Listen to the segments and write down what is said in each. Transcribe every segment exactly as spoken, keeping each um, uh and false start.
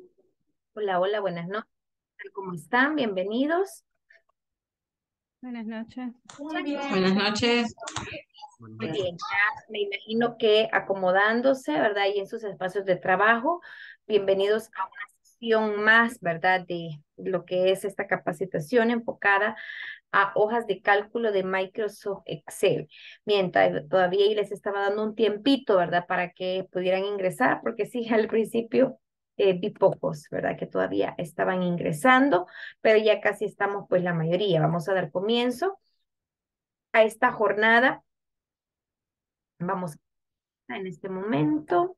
Hola, hola, buenas noches. ¿Cómo están? Bienvenidos. Buenas noches. Buenas noches. Muy bien, ya me imagino que acomodándose, ¿verdad? Y en sus espacios de trabajo. Bienvenidos a una sesión más, ¿verdad? De lo que es esta capacitación enfocada a hojas de cálculo de Microsoft Excel. Mientras todavía ahí les estaba dando un tiempito, ¿verdad? Para que pudieran ingresar, porque sí, al principio eh, vi pocos, ¿verdad? Que todavía estaban ingresando, pero ya casi estamos pues la mayoría. Vamos a dar comienzo a esta jornada. Vamos en este momento.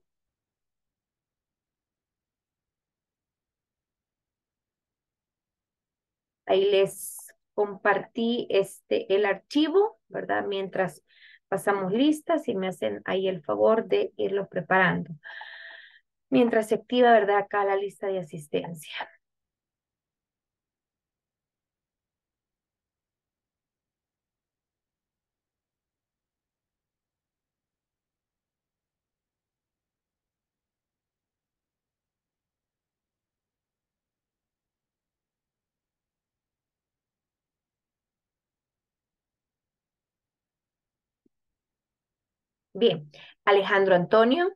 Ahí les compartí este, el archivo, ¿verdad? Mientras pasamos listas y me hacen ahí el favor de irlo preparando. Mientras se activa, ¿verdad? Acá la lista de asistencia. Bien, Alejandro Antonio,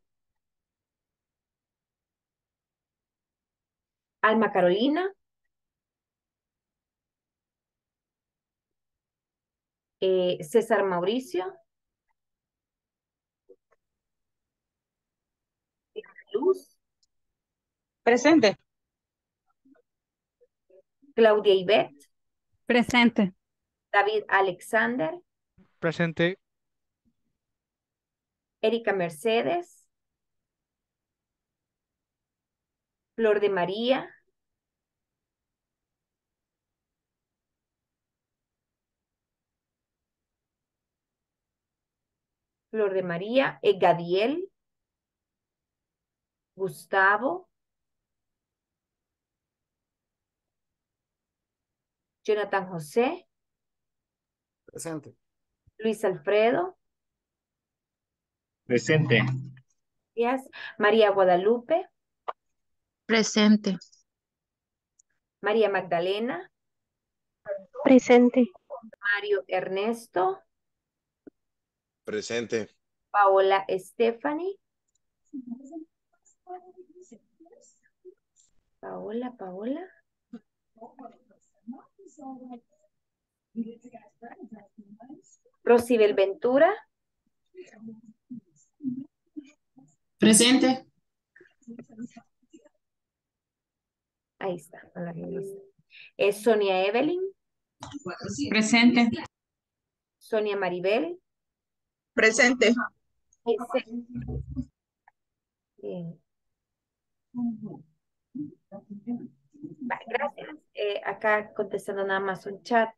Alma Carolina, eh, César Mauricio, Luz, Presente. Claudia Ivette, Presente. David Alexander, Presente. Erika Mercedes, Flor de María, Flor de María, Egadiel, Gustavo, Jonathan José, Presente. Luis Alfredo, Presente. Díaz, María Guadalupe, Presente. María Magdalena, Presente. Mario Ernesto, Presente. Paola Stephanie, Paola, Paola, Rosibel Ventura, Presente. ahí está, a la lista. Es Sonia Evelyn, Presente. Sonia Maribel, Presente. Ese- bien. Va, gracias. Eh, acá contestando nada más un chat.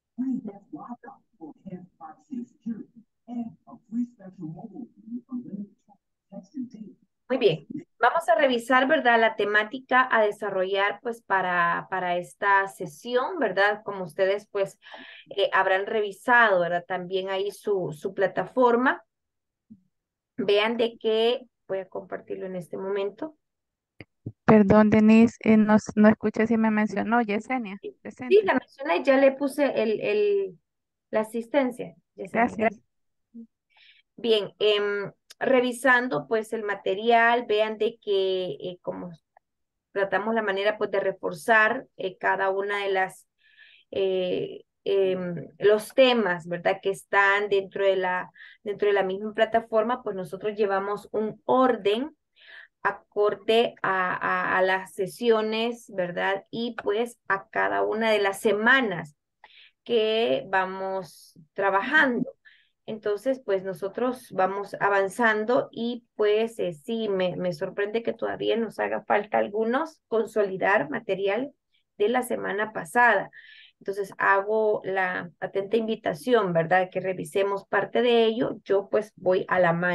Muy bien, vamos a revisar, ¿verdad? La temática a desarrollar, pues, para, para esta sesión, ¿verdad? Como ustedes, pues, eh, habrán revisado, ¿verdad? También ahí su, su plataforma. Vean de qué, voy a compartirlo en este momento. Perdón, Denise, eh, no, s- no escuché si me mencionó Yesenia. Sí, Presente. la mencioné, ya le puse el, el, la asistencia. Yesenia. Gracias. Bien, em, revisando pues el material, vean de que eh, como tratamos la manera pues de reforzar eh, cada una de las eh, em, los temas, ¿verdad? Que están dentro de la dentro de la misma plataforma, pues nosotros llevamos un orden acorde a, a, a las sesiones, ¿verdad? Y pues a cada una de las semanas que vamos trabajando. Entonces, pues nosotros vamos avanzando y pues eh, sí, me, me sorprende que todavía nos haga falta algunos consolidar material de la semana pasada. Entonces hago la atenta invitación, ¿verdad? Que revisemos parte de ello. Yo pues voy a la mano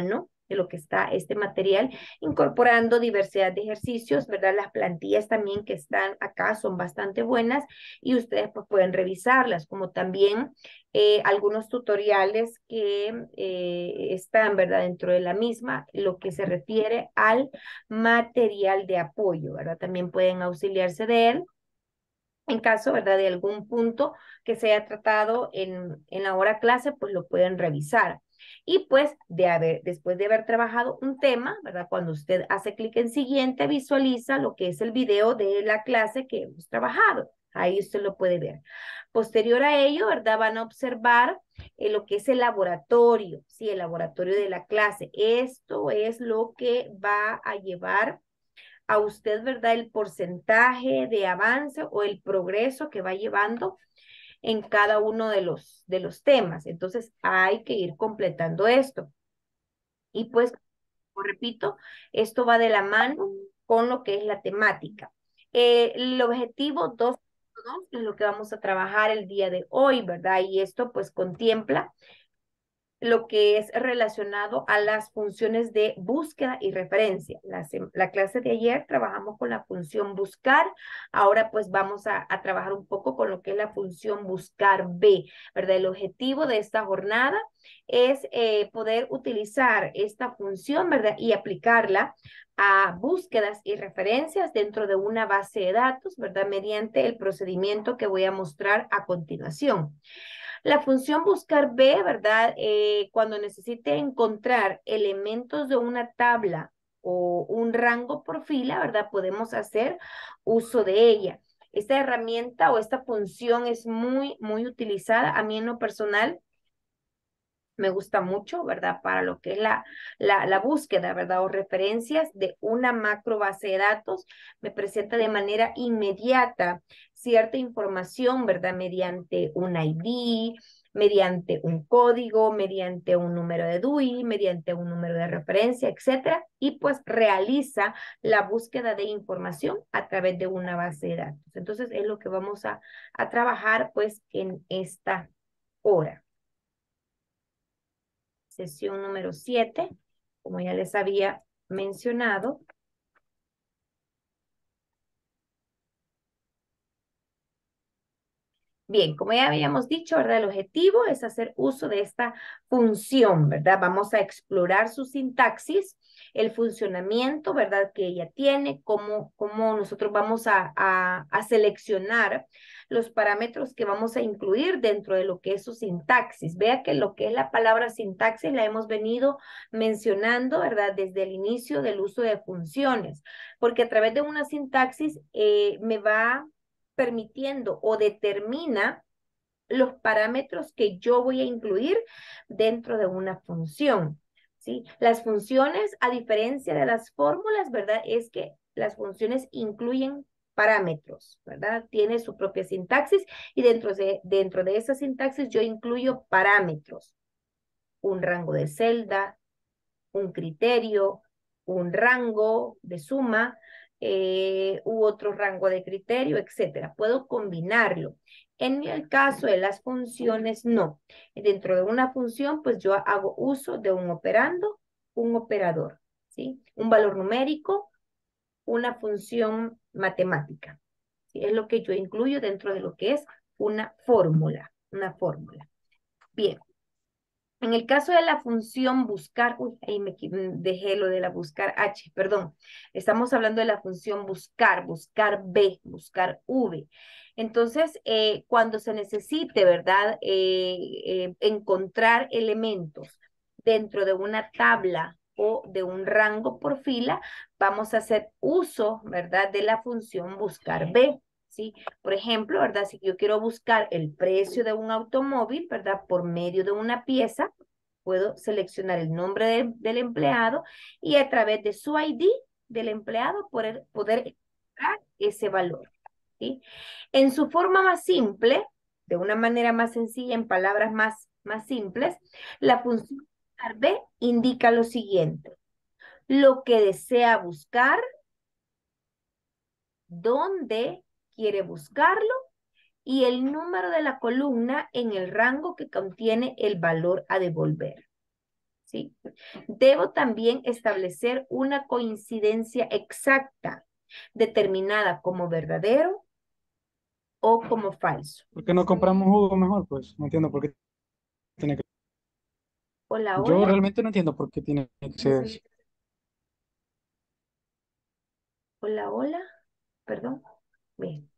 de lo que está este material, incorporando diversidad de ejercicios, ¿verdad? Las plantillas también que están acá son bastante buenas y ustedes pues pueden revisarlas, como también eh, algunos tutoriales que eh, están, ¿verdad? Dentro de la misma, lo que se refiere al material de apoyo, ¿verdad? También pueden auxiliarse de él en caso, ¿verdad? De algún punto que se haya tratado en, en la hora clase, pues lo pueden revisar. Y pues de haber, después de haber trabajado un tema, ¿verdad? Cuando usted hace clic en siguiente, visualiza lo que es el video de la clase que hemos trabajado. Ahí usted lo puede ver. Posterior a ello, ¿verdad? Van a observar eh, lo que es el laboratorio, ¿sí? El laboratorio de la clase. Esto es lo que va a llevar a usted, ¿verdad? El porcentaje de avance o el progreso que va llevando en cada uno de los, de los temas. Entonces, hay que ir completando esto. Y pues, como repito, esto va de la mano con lo que es la temática. Eh, el objetivo dos punto dos es lo que vamos a trabajar el día de hoy, ¿verdad? Y esto pues contempla lo que es relacionado a las funciones de búsqueda y referencia. La, la clase de ayer trabajamos con la función buscar, ahora pues vamos a, a trabajar un poco con lo que es la función buscar B, ¿verdad? El objetivo de esta jornada es eh, poder utilizar esta función, ¿verdad? Y aplicarla a búsquedas y referencias dentro de una base de datos, ¿verdad? Mediante el procedimiento que voy a mostrar a continuación. La función buscar B, ¿verdad? Eh, cuando necesite encontrar elementos de una tabla o un rango por fila, ¿verdad? Podemos hacer uso de ella. Esta herramienta o esta función es muy, muy utilizada. A mí en lo personal me gusta mucho, ¿verdad? Para lo que es la, la, la búsqueda, ¿verdad? O referencias de una macro base de datos, me presenta de manera inmediata cierta información, ¿verdad? Mediante un I D, mediante un código, mediante un número de D U I, mediante un número de referencia, etcétera, y pues realiza la búsqueda de información a través de una base de datos. Entonces es lo que vamos a, a trabajar pues en esta hora. Sesión número siete, como ya les había mencionado. Bien, como ya habíamos dicho, ¿verdad? El objetivo es hacer uso de esta función, ¿verdad? Vamos a explorar su sintaxis, el funcionamiento, ¿verdad? Que ella tiene, cómo, cómo nosotros vamos a, a, a seleccionar los parámetros que vamos a incluir dentro de lo que es su sintaxis. Vea que lo que es la palabra sintaxis la hemos venido mencionando, ¿verdad? Desde el inicio del uso de funciones, porque a través de una sintaxis eh, me va permitiendo o determina los parámetros que yo voy a incluir dentro de una función, ¿sí? Las funciones, a diferencia de las fórmulas, ¿verdad? Es que las funciones incluyen parámetros, ¿verdad? Tiene su propia sintaxis y dentro de, dentro de esa sintaxis yo incluyo parámetros, un rango de celda, un criterio, un rango de suma, eh, u otro rango de criterio, etcétera. Puedo combinarlo. En el caso de las funciones, no. Dentro de una función, pues yo hago uso de un operando, un operador, ¿sí? Un valor numérico, una función matemática. ¿Sí? Es lo que yo incluyo dentro de lo que es una fórmula, una fórmula. Bien. En el caso de la función buscar, uy, ahí me dejé lo de la buscar H, perdón. Estamos hablando de la función buscar, buscar B, buscar V. Entonces, eh, cuando se necesite, ¿verdad? Eh, eh, encontrar elementos dentro de una tabla o de un rango por fila, vamos a hacer uso, ¿verdad? De la función buscar B. ¿Sí? Por ejemplo, ¿verdad? Si yo quiero buscar el precio de un automóvil, ¿verdad? Por medio de una pieza, puedo seleccionar el nombre de, del empleado y a través de su I D del empleado poder, poder encontrar ese valor, ¿sí? En su forma más simple, de una manera más sencilla, en palabras más, más simples, la función buscar B indica lo siguiente: lo que desea buscar, dónde quiere buscarlo y el número de la columna en el rango que contiene el valor a devolver. ¿sí? Debo también establecer una coincidencia exacta, determinada como verdadero o como falso. ¿Por qué no compramos jugo mejor? Pues no entiendo por qué tiene que... Hola, Yo hola. realmente no entiendo por qué tiene que ser así. Hola, hola. Perdón. Bien.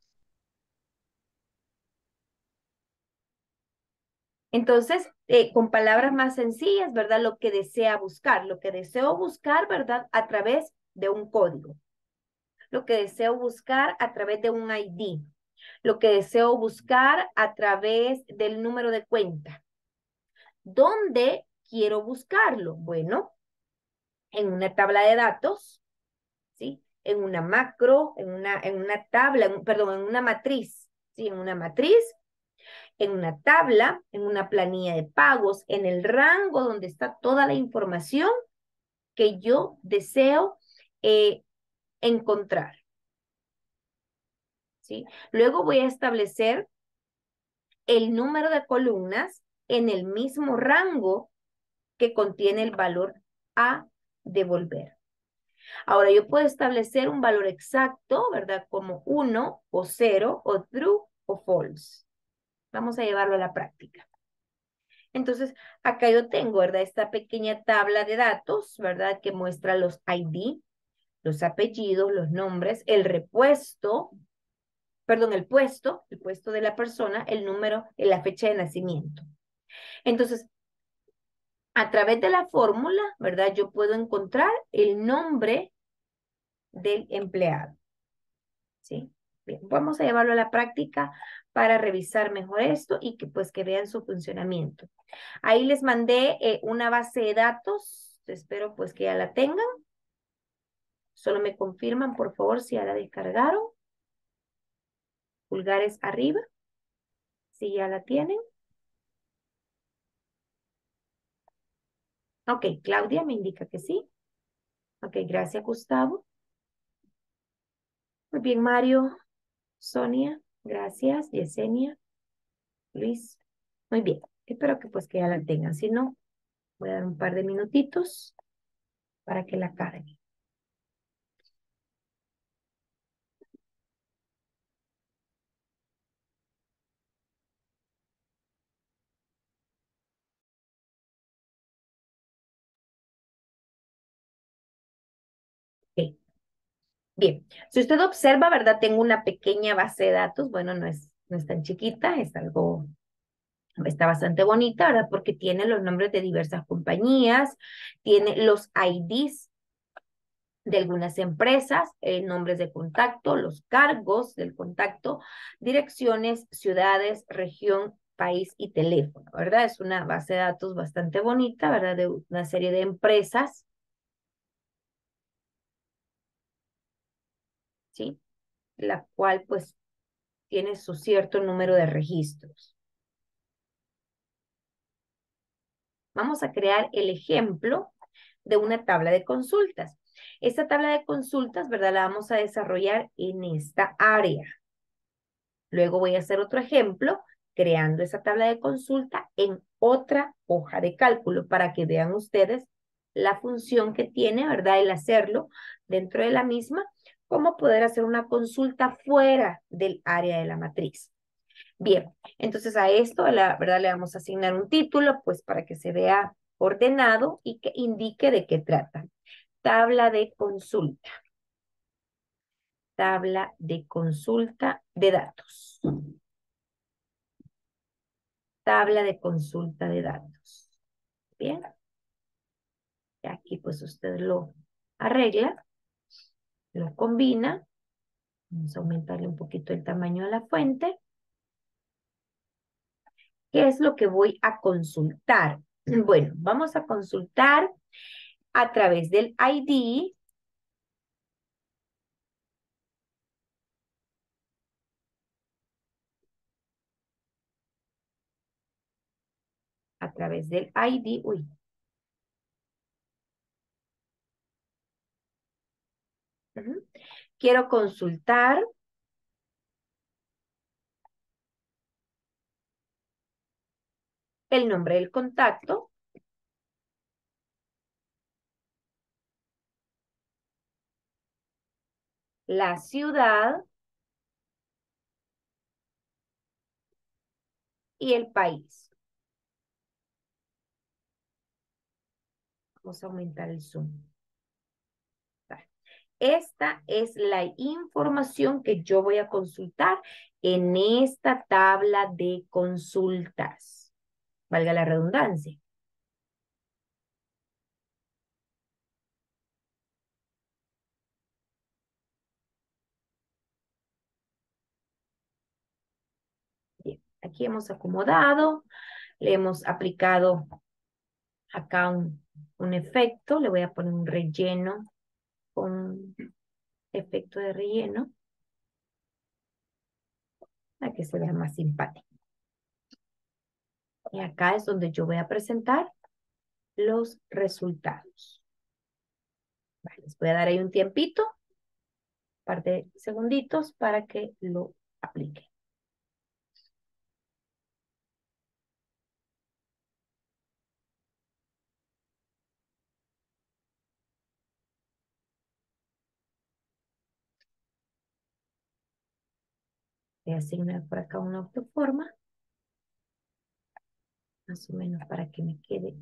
Entonces, eh, con palabras más sencillas, ¿verdad? Lo que desea buscar, lo que deseo buscar, ¿verdad? A través de un código. Lo que deseo buscar a través de un I D. Lo que deseo buscar a través del número de cuenta. ¿Dónde quiero buscarlo? Bueno, en una tabla de datos, ¿sí? En una macro, en una, en una tabla, en- perdón, en una matriz, ¿sí? En una matriz, en una tabla, en una planilla de pagos, en el rango donde está toda la información que yo deseo eh, encontrar, ¿sí? Luego voy a establecer el número de columnas en el mismo rango que contiene el valor a devolver. Ahora, yo puedo establecer un valor exacto, ¿verdad? Como uno o cero o true o false. Vamos a llevarlo a la práctica. Entonces, acá yo tengo, ¿verdad? Esta pequeña tabla de datos, ¿verdad? Que muestra los I D, los apellidos, los nombres, el repuesto, perdón, el puesto, el puesto de la persona, el número, la fecha de nacimiento. Entonces, a través de la fórmula, ¿verdad? Yo puedo encontrar el nombre del empleado. ¿Sí? Bien, vamos a llevarlo a la práctica para revisar mejor esto y que pues que vean su funcionamiento. Ahí les mandé eh, una base de datos, espero pues que ya la tengan. Solo me confirman, por favor, si ya la descargaron. Pulgares arriba, si ya la tienen. Ok, Claudia me indica que sí. Ok, gracias, Gustavo. Muy bien, Mario, Sonia, gracias, Yesenia, Luis. Muy bien, espero que pues que ya la tengan. Si no, voy a dar un par de minutitos para que la carguen. Ok, bien. Si usted observa, ¿verdad? Tengo una pequeña base de datos. Bueno, no es, no es tan chiquita, es algo, está bastante bonita, ¿verdad? Porque tiene los nombres de diversas compañías, tiene los I Ds de algunas empresas, eh, nombres de contacto, los cargos del contacto, direcciones, ciudades, región, país y teléfono, ¿verdad? Es una base de datos bastante bonita, ¿verdad? De una serie de empresas, ¿sí? La cual pues tiene su cierto número de registros. Vamos a crear el ejemplo de una tabla de consultas. Esta tabla de consultas, ¿verdad? La vamos a desarrollar en esta área. Luego voy a hacer otro ejemplo creando esa tabla de consulta en otra hoja de cálculo para que vean ustedes la función que tiene, ¿verdad? El hacerlo dentro de la misma, cómo poder hacer una consulta fuera del área de la matriz. Bien, entonces a esto, la verdad, le vamos a asignar un título, pues para que se vea ordenado y que indique de qué trata. Tabla de consulta. Tabla de consulta de datos. Tabla de consulta de datos. Bien. Y aquí pues usted lo arregla, lo combina. Vamos a aumentarle un poquito el tamaño a la fuente. ¿Qué es lo que voy a consultar? Bueno, vamos a consultar a través del I D. A través del I D. Uy. Uh-huh. Quiero consultar el nombre del contacto. la ciudad y el país. Vamos a aumentar el zoom. Esta es la información que yo voy a consultar en esta tabla de consultas. Valga la redundancia. Bien, aquí hemos acomodado, le hemos aplicado acá un, un efecto, le voy a poner un relleno con efecto de relleno para que se vea más simpático. Y acá es donde yo voy a presentar los resultados. Vale, les voy a dar ahí un tiempito, un par de segunditos para que lo aplique. Voy a asignar por acá una autoforma, más o menos para que me quede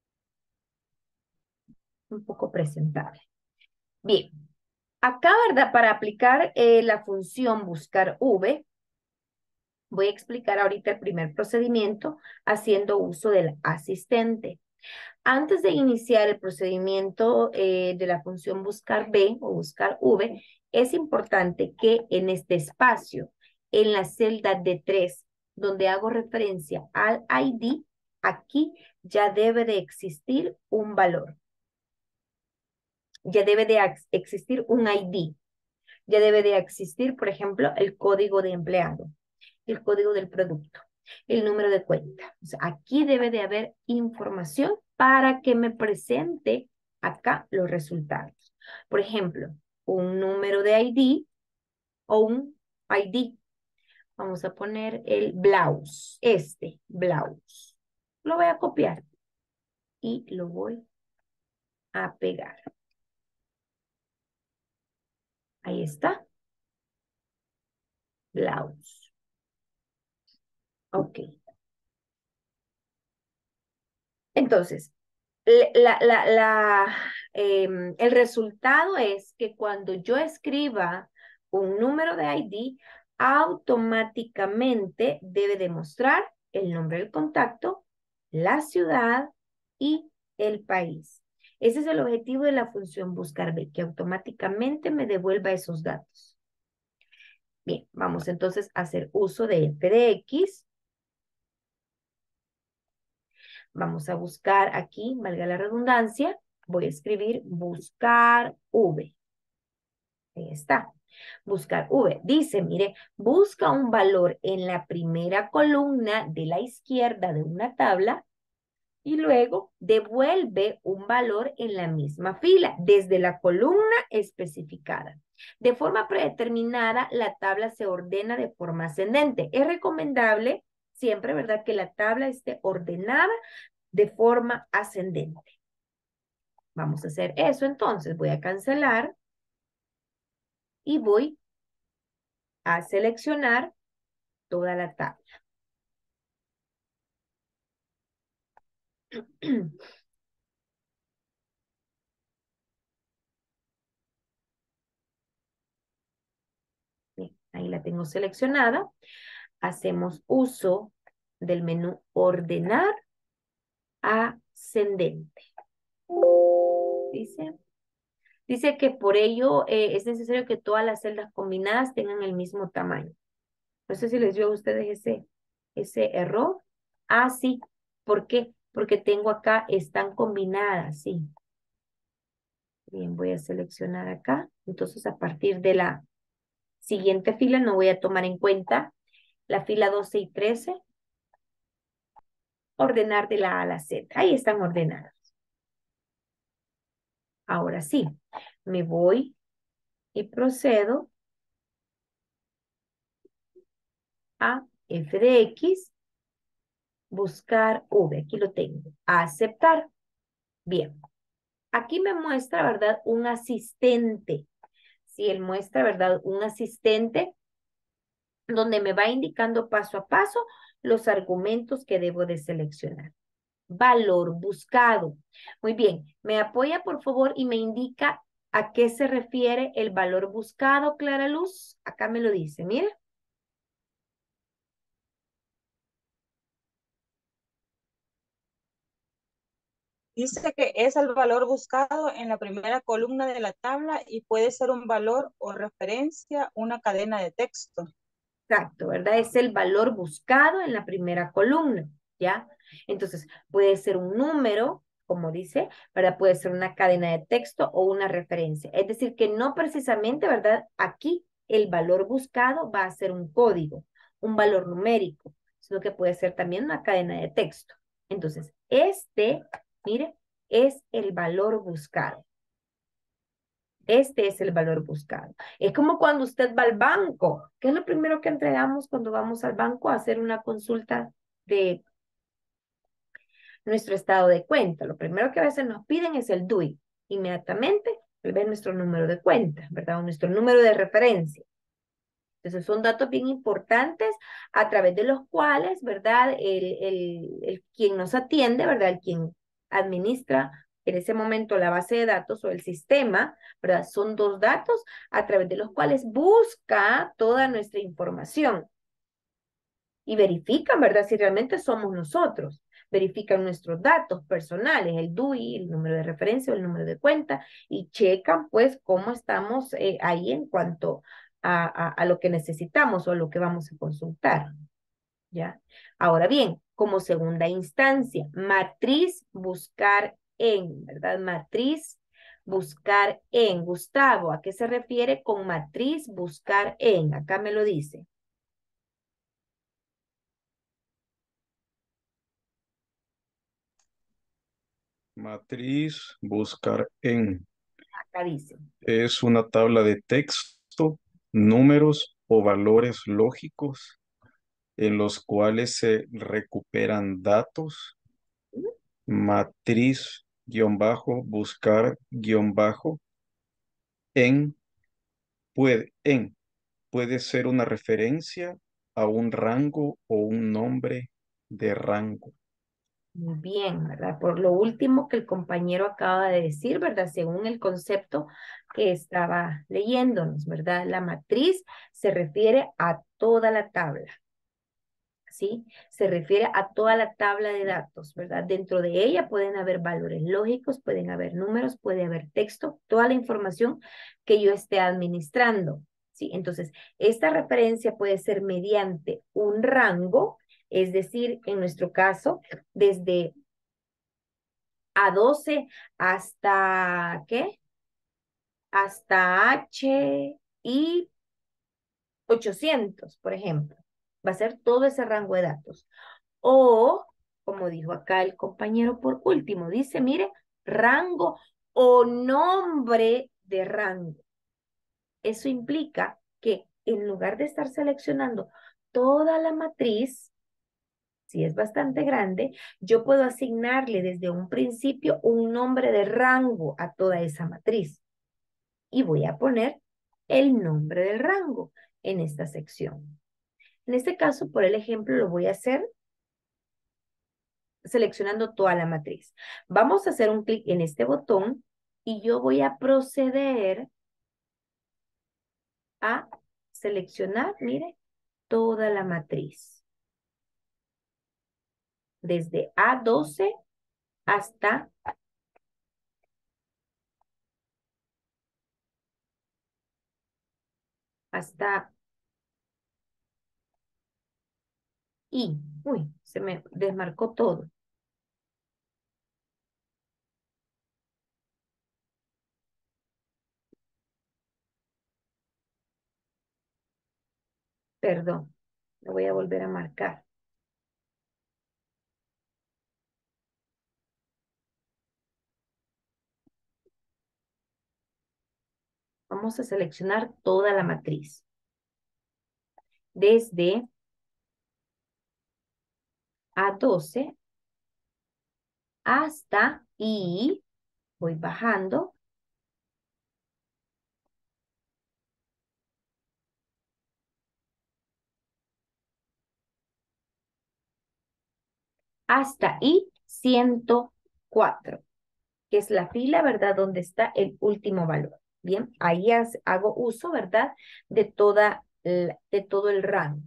un poco presentable. Bien, acá, ¿verdad? Para aplicar eh, la función buscar V, voy a explicar ahorita el primer procedimiento haciendo uso del asistente. Antes de iniciar el procedimiento eh, de la función buscar B o buscar V, es importante que en este espacio, en la celda D tres, donde hago referencia al I D, aquí ya debe de existir un valor. Ya debe de existir un I D. Ya debe de existir, por ejemplo, el código de empleado, el código del producto, el número de cuenta. O sea, aquí debe de haber información para que me presente acá los resultados. Por ejemplo, un número de I D o un I D. Vamos a poner el blouse, este blouse. Lo voy a copiar y lo voy a pegar. Ahí está. Blouse. Ok. Entonces, la, la, la, eh, el resultado es que cuando yo escriba un número de I D, automáticamente debe demostrar el nombre del contacto, la ciudad y el país. Ese es el objetivo de la función buscar B, que automáticamente me devuelva esos datos. Bien, vamos entonces a hacer uso de f de x. Vamos a buscar aquí, valga la redundancia, voy a escribir buscar V. Ahí está. Buscar V. Dice, mire, busca un valor en la primera columna de la izquierda de una tabla y luego devuelve un valor en la misma fila desde la columna especificada. De forma predeterminada, la tabla se ordena de forma ascendente. Es recomendable siempre, ¿verdad?, que la tabla esté ordenada de forma ascendente. Vamos a hacer eso, entonces voy a cancelar y voy a seleccionar toda la tabla. Bien, ahí la tengo seleccionada. Hacemos uso del menú ordenar ascendente. Dice, dice que por ello eh, es necesario que todas las celdas combinadas tengan el mismo tamaño. No sé si les dio a ustedes ese, ese error. Ah, sí. ¿Por qué? Porque tengo acá, están combinadas, sí. Bien, voy a seleccionar acá. Entonces, a partir de la siguiente fila, no voy a tomar en cuenta la fila doce y trece. Ordenar de la A a la Z. Ahí están ordenadas. Ahora sí, me voy y procedo a f de x, buscar V. Aquí lo tengo. Aceptar. Bien. Aquí me muestra, ¿verdad?, un asistente. Si él muestra, ¿verdad? Un asistente donde me va indicando paso a paso los argumentos que debo de seleccionar. Valor buscado. Muy bien, me apoya por favor y me indica a qué se refiere el valor buscado, Clara Luz. Acá me lo dice, mira. Dice que es el valor buscado en la primera columna de la tabla y puede ser un valor o referencia, una cadena de texto. Exacto, ¿verdad? Es el valor buscado en la primera columna, ¿ya? Entonces, puede ser un número, como dice, ¿verdad? Puede ser una cadena de texto o una referencia. Es decir, que no precisamente, ¿verdad? Aquí el valor buscado va a ser un código, un valor numérico, sino que puede ser también una cadena de texto. Entonces, este, mire, es el valor buscado. Este es el valor buscado. Es como cuando usted va al banco. ¿Qué es lo primero que entregamos cuando vamos al banco a hacer una consulta de nuestro estado de cuenta? Lo primero que a veces nos piden es el D U I. Inmediatamente, ver nuestro número de cuenta, ¿verdad? O nuestro número de referencia. Entonces, son datos bien importantes a través de los cuales, ¿verdad? El, el, el quien nos atiende, ¿verdad? El quien administra en ese momento la base de datos o el sistema, ¿verdad? Son dos datos a través de los cuales busca toda nuestra información y verifican, ¿verdad? Si realmente somos nosotros. Verifican nuestros datos personales, el D U I, el número de referencia o el número de cuenta, y checan, pues, cómo estamos eh, ahí en cuanto a, a, a lo que necesitamos o a lo que vamos a consultar. ¿Ya? Ahora bien, como segunda instancia, matriz buscar en, ¿verdad? Matriz buscar en. Gustavo, ¿a qué se refiere con matriz buscar en? Acá me lo dice. Matriz buscar en. Acá dice. Es una tabla de texto, números o valores lógicos en los cuales se recuperan datos. Matriz guión bajo, buscar guión bajo, en, puede, en, puede ser una referencia a un rango o un nombre de rango. Muy bien, ¿verdad? Por lo último que el compañero acaba de decir, ¿verdad? Según el concepto que estaba leyéndonos, ¿verdad? La matriz se refiere a toda la tabla, ¿sí? Se refiere a toda la tabla de datos, ¿verdad? Dentro de ella pueden haber valores lógicos, pueden haber números, puede haber texto, toda la información que yo esté administrando, ¿sí? Entonces, esta referencia puede ser mediante un rango, es decir, en nuestro caso, desde A doce hasta, ¿qué? Hasta H y ochocientos, por ejemplo. Va a ser todo ese rango de datos. O, como dijo acá el compañero por último, dice, mire, rango o nombre de rango. Eso implica que en lugar de estar seleccionando toda la matriz, si es bastante grande, yo puedo asignarle desde un principio un nombre de rango a toda esa matriz. Y voy a poner el nombre del rango en esta sección. En este caso, por el ejemplo, lo voy a hacer seleccionando toda la matriz. Vamos a hacer un clic en este botón y yo voy a proceder a seleccionar, mire, toda la matriz. Desde A doce hasta hasta I. Uy, se me desmarcó todo. Perdón, lo voy a volver a marcar. Vamos a seleccionar toda la matriz. Desde A doce hasta I, voy bajando, hasta I ciento cuatro, que es la fila, ¿verdad? Donde está el último valor. Bien, ahí hago uso, ¿verdad? De, toda, de todo el rango.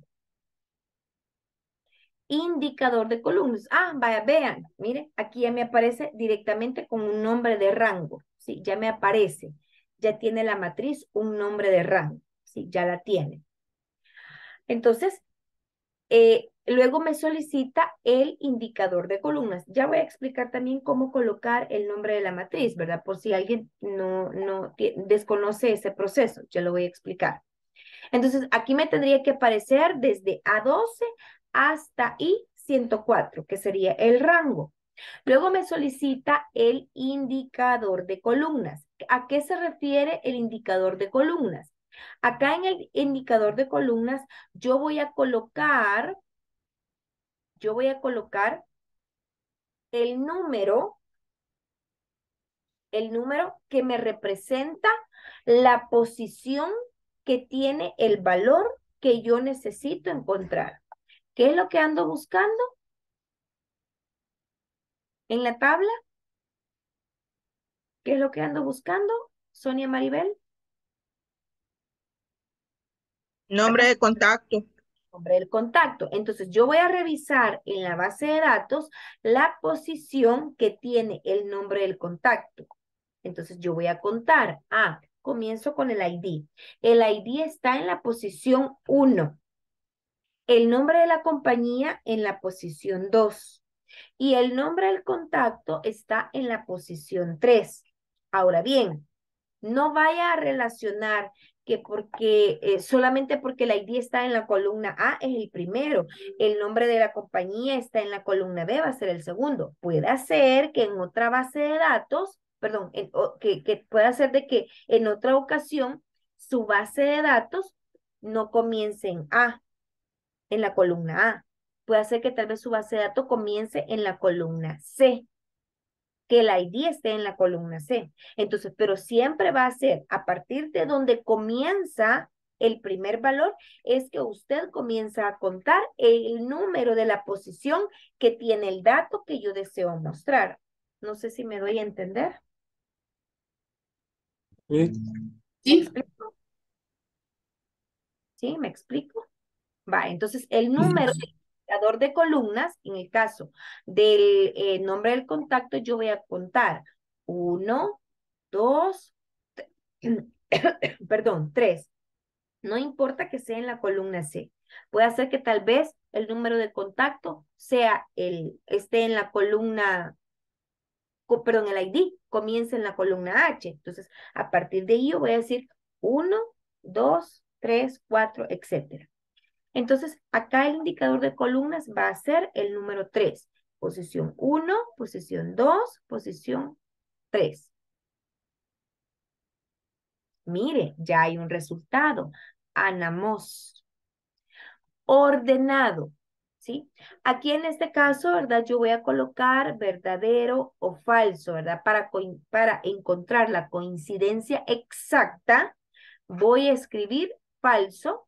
Indicador de columnas. Ah, vaya, vean, mire, aquí ya me aparece directamente con un nombre de rango. Sí, ya me aparece. Ya tiene la matriz un nombre de rango. Sí, ya la tiene. Entonces, eh, luego me solicita el indicador de columnas. Ya voy a explicar también cómo colocar el nombre de la matriz, ¿verdad? Por si alguien no, no desconoce ese proceso, ya lo voy a explicar. Entonces, aquí me tendría que aparecer desde A doce hasta I ciento cuatro, que sería el rango. Luego me solicita el indicador de columnas. ¿A qué se refiere el indicador de columnas? Acá en el indicador de columnas yo voy a colocar, yo voy a colocar el número, el número que me representa la posición que tiene el valor que yo necesito encontrar. ¿Qué es lo que ando buscando en la tabla? ¿Qué es lo que ando buscando, Sonia Maribel? Nombre de contacto. Nombre del contacto. Entonces, yo voy a revisar en la base de datos la posición que tiene el nombre del contacto. Entonces, yo voy a contar. Ah, comienzo con el I D. El I D está en la posición uno. El nombre de la compañía en la posición dos. Y el nombre del contacto está en la posición tres. Ahora bien, no vaya a relacionar que porque eh, solamente porque la I D está en la columna A es el primero, el nombre de la compañía está en la columna B, va a ser el segundo. Puede ser que en otra base de datos, perdón, en, o, que, que pueda ser de que en otra ocasión su base de datos no comience en A, en la columna A. Puede ser que tal vez su base de datos comience en la columna C, que el I D esté en la columna C. Entonces, pero siempre va a ser a partir de donde comienza el primer valor, es que usted comienza a contar el número de la posición que tiene el dato que yo deseo mostrar. No sé si me doy a entender. Sí. ¿Me explico? ¿Sí? ¿Me explico? Va, entonces el número del indicador de columnas, en el caso del eh, nombre del contacto, yo voy a contar uno, dos, perdón, tres. No importa que sea en la columna C. Puede ser que tal vez el número de contacto sea el, esté en la columna, perdón, el I D comienza en la columna H. Entonces, a partir de ahí yo voy a decir uno, dos, tres, cuatro, etcétera. Entonces, acá el indicador de columnas va a ser el número tres. Posición uno, posición dos, posición tres. Mire, ya hay un resultado. Anamos. Ordenado. ¿Sí? Aquí en este caso, ¿verdad? Yo voy a colocar verdadero o falso, ¿verdad? Para, para encontrar la coincidencia exacta, voy a escribir falso.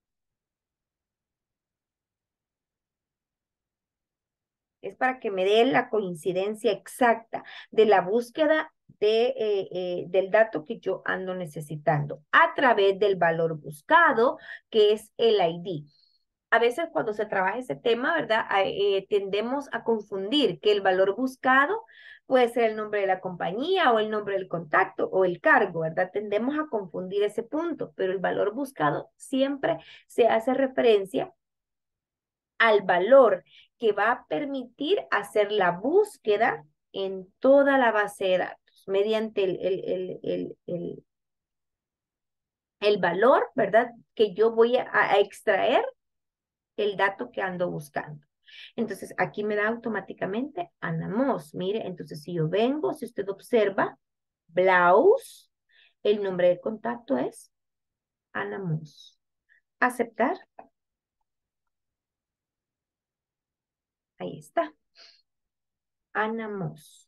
Es para que me dé la coincidencia exacta de la búsqueda de, eh, eh, del dato que yo ando necesitando a través del valor buscado, que es el I D. A veces cuando se trabaja ese tema, ¿verdad? Eh, tendemos a confundir que el valor buscado puede ser el nombre de la compañía o el nombre del contacto o el cargo, ¿verdad? Tendemos a confundir ese punto, pero el valor buscado siempre se hace referencia al valor que va a permitir hacer la búsqueda en toda la base de datos mediante el, el, el, el, el, el valor, ¿verdad? Que yo voy a, a extraer el dato que ando buscando. Entonces, aquí me da automáticamente Anamos. Mire, entonces si yo vengo, si usted observa, Blaus, el nombre de contacto es Anamos. Aceptar. Ahí está. Anamos.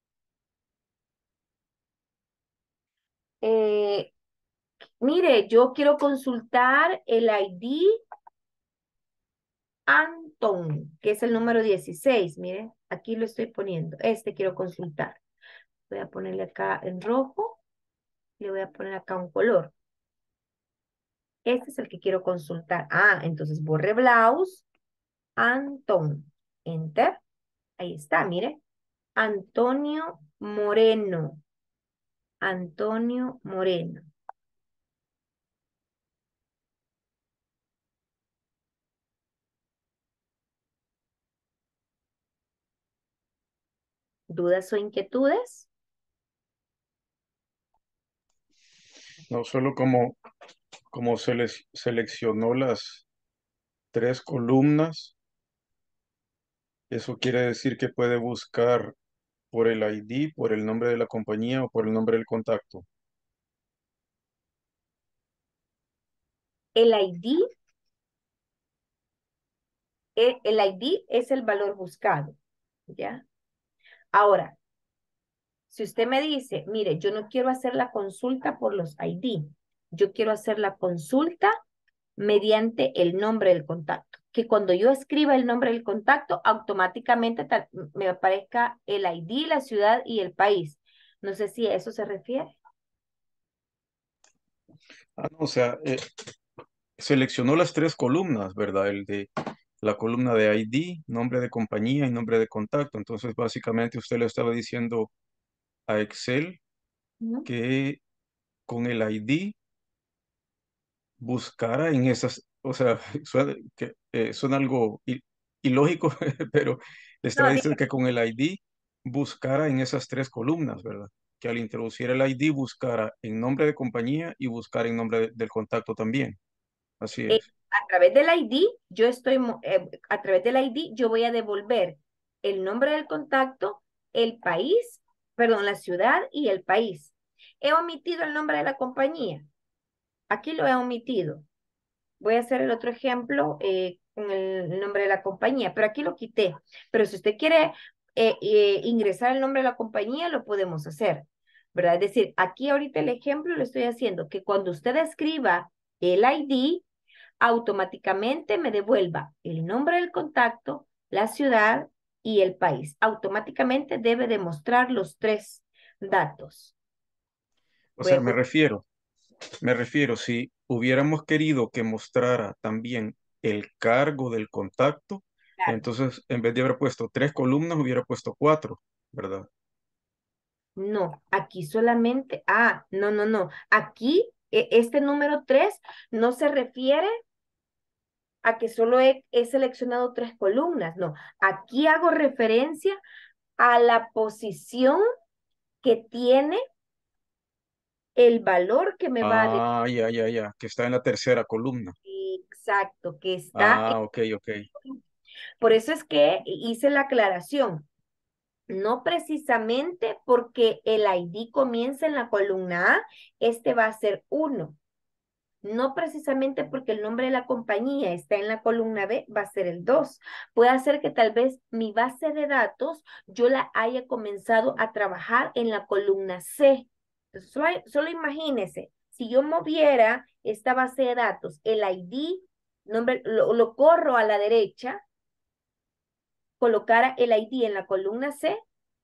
Eh, mire, yo quiero consultar el I D Anton, que es el número dieciséis. Mire, aquí lo estoy poniendo. Este quiero consultar. Voy a ponerle acá en rojo. Le voy a poner acá un color. Este es el que quiero consultar. Ah, entonces borre Blaus. Anton. Enter. Ahí está, mire. Antonio Moreno. Antonio Moreno. ¿Dudas o inquietudes? No solo como, como sele- seleccionó las tres columnas, eso quiere decir que puede buscar por el I D, por el nombre de la compañía o por el nombre del contacto. El I D, eh, el I D es el valor buscado, ¿ya? Ahora, si usted me dice, mire, yo no quiero hacer la consulta por los I D, yo quiero hacer la consulta mediante el nombre del contacto. Que cuando yo escriba el nombre del contacto, automáticamente tal- me aparezca el I D, la ciudad y el país. No sé si a eso se refiere. Ah, no, o sea, eh, seleccionó las tres columnas, ¿verdad? El de la columna de I D, nombre de compañía y nombre de contacto. Entonces, básicamente usted le estaba diciendo a Excel ¿No? que con el I D buscara en esas, o sea, suena, que, eh, suena algo i- ilógico, pero le estaba No, diciendo diga, que con el I D buscara en esas tres columnas, ¿verdad? Que al introducir el I D buscara en nombre de compañía y buscar en nombre de- del contacto también. Así eh, es. a través del I D, yo estoy, mo- eh, a través del I D, yo voy a devolver el nombre del contacto, el país, perdón, la ciudad y el país. He omitido el nombre de la compañía. Aquí lo he omitido. Voy a hacer el otro ejemplo eh, con el nombre de la compañía, pero aquí lo quité. Pero si usted quiere eh, eh, ingresar el nombre de la compañía, lo podemos hacer, ¿verdad? Es decir, aquí ahorita el ejemplo lo estoy haciendo, que cuando usted escriba el I D, automáticamente me devuelva el nombre del contacto, la ciudad y el país. Automáticamente debe demostrar los tres datos. O Voy sea, a me refiero, me refiero, si hubiéramos querido que mostrara también el cargo del contacto, colocar. entonces en vez de haber puesto tres columnas, hubiera puesto cuatro, ¿verdad? No, aquí solamente, ah, no, no, no. Aquí, e- este número tres no se refiere a que solo he, he seleccionado tres columnas, no. Aquí hago referencia a la posición que tiene el valor que me va a decir. Ah, ya, ya, ya, que está en la tercera columna. Exacto, que está Ah, ok, ok. en- Por eso es que hice la aclaración. No precisamente porque el I D comienza en la columna A, este va a ser uno. No precisamente porque el nombre de la compañía está en la columna B, va a ser el dos. Puede ser que tal vez mi base de datos yo la haya comenzado a trabajar en la columna C. Entonces, solo, solo imagínese, si yo moviera esta base de datos, el I D, nombre, lo, lo corro a la derecha, colocara el I D en la columna C,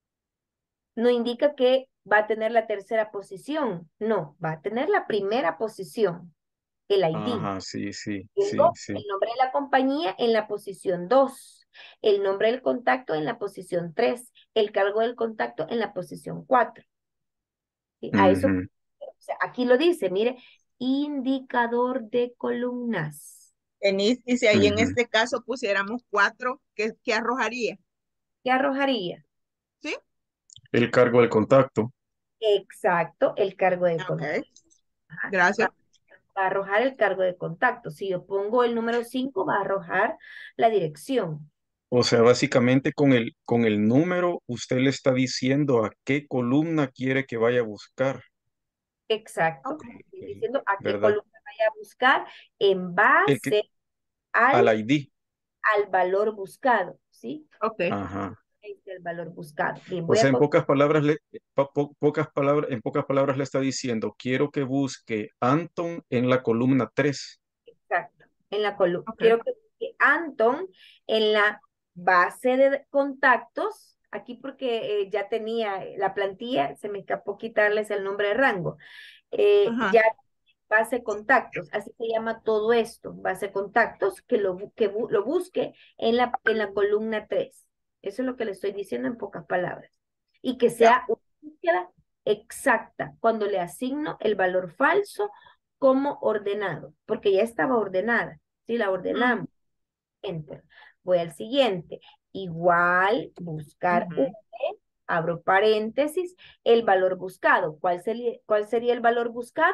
no indica que va a tener la tercera posición. No, va a tener la primera posición, el I D. Ajá, sí, sí, sí, Tengo el sí. nombre de la compañía en la posición dos, el nombre del contacto en la posición tres, el cargo del contacto en la posición cuatro. ¿Sí? A eso, Ujú. o sea, aquí lo dice, mire, indicador de columnas. Denise, y si ahí en Ujú. este caso pusiéramos cuatro, ¿qué, qué arrojaría? ¿Qué arrojaría? ¿Sí? El cargo del contacto. Exacto, el cargo de Ok, contacto. Ajá. gracias. Va va a arrojar el cargo de contacto. Si yo pongo el número cinco, va a arrojar la dirección. O sea, básicamente con el, con el número, usted le está diciendo a qué columna quiere que vaya a buscar, Exacto. Ok, Estoy diciendo a qué ¿verdad? columna vaya a buscar en El que, base al, al I D. al valor buscado, ¿sí? ok. Ajá. Este es el valor buscado. Bien, O voy a... sea, en co- pocas palabras, le, po- po- pocas palabras, en pocas palabras le está diciendo, quiero que busque Anton en la columna tres. Exacto. En la columna. Ok. Quiero que busque Anton en la base de contactos, aquí porque eh, ya tenía la plantilla, se me escapó quitarles el nombre de rango. Eh, Ajá. ya base contactos, así se llama todo esto, base contactos, que lo, bu- que bu- lo busque en la, en la columna tres. Eso es lo que le estoy diciendo en pocas palabras. Y que sea una búsqueda exacta cuando le asigno el valor falso como ordenado, porque ya estaba ordenada. Si la ordenamos, enter. Voy al siguiente. Igual, buscar Ujú. V, abro paréntesis, el valor buscado. ¿Cuál sería, cuál sería el valor buscado?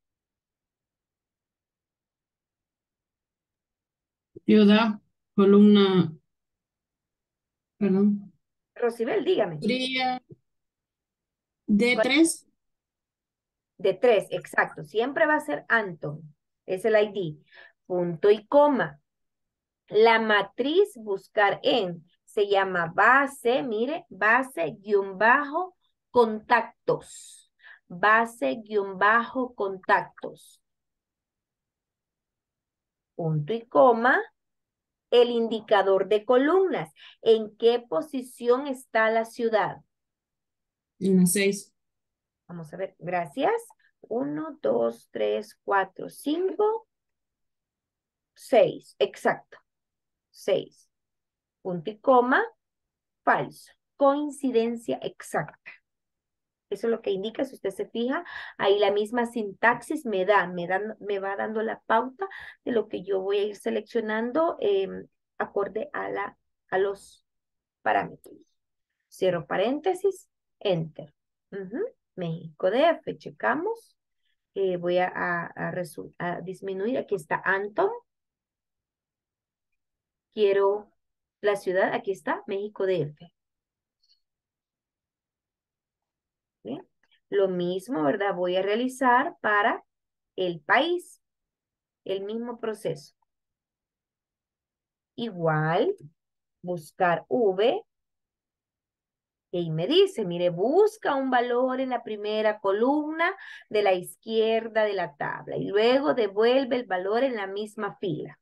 Ciudad, columna, perdón, Rosibel, dígame. fría, D tres. De tres, exacto. Siempre va a ser Anton. Es el I D. Punto y coma. La matriz buscar en se llama base, mire, base guión bajo contactos. Base guión bajo contactos. Punto y coma. El indicador de columnas. ¿En qué posición está la ciudad? En la seis. Vamos a ver, gracias. Uno, dos, tres, cuatro, cinco, seis. Exacto. Seis. Punto y coma, falso. Coincidencia exacta. Eso es lo que indica, si usted se fija, ahí la misma sintaxis me da, me, da, me va dando la pauta de lo que yo voy a ir seleccionando eh, acorde a, la, a los parámetros. Cierro paréntesis, enter. Uh-huh. México D F, checamos. Eh, voy a, a, a, a disminuir, aquí está Anton. Quiero la ciudad, aquí está México D F. ¿Bien? Lo mismo, ¿verdad? Voy a realizar para el país, el mismo proceso. Igual, buscar V, y me dice, mire, busca un valor en la primera columna de la izquierda de la tabla y luego devuelve el valor en la misma fila.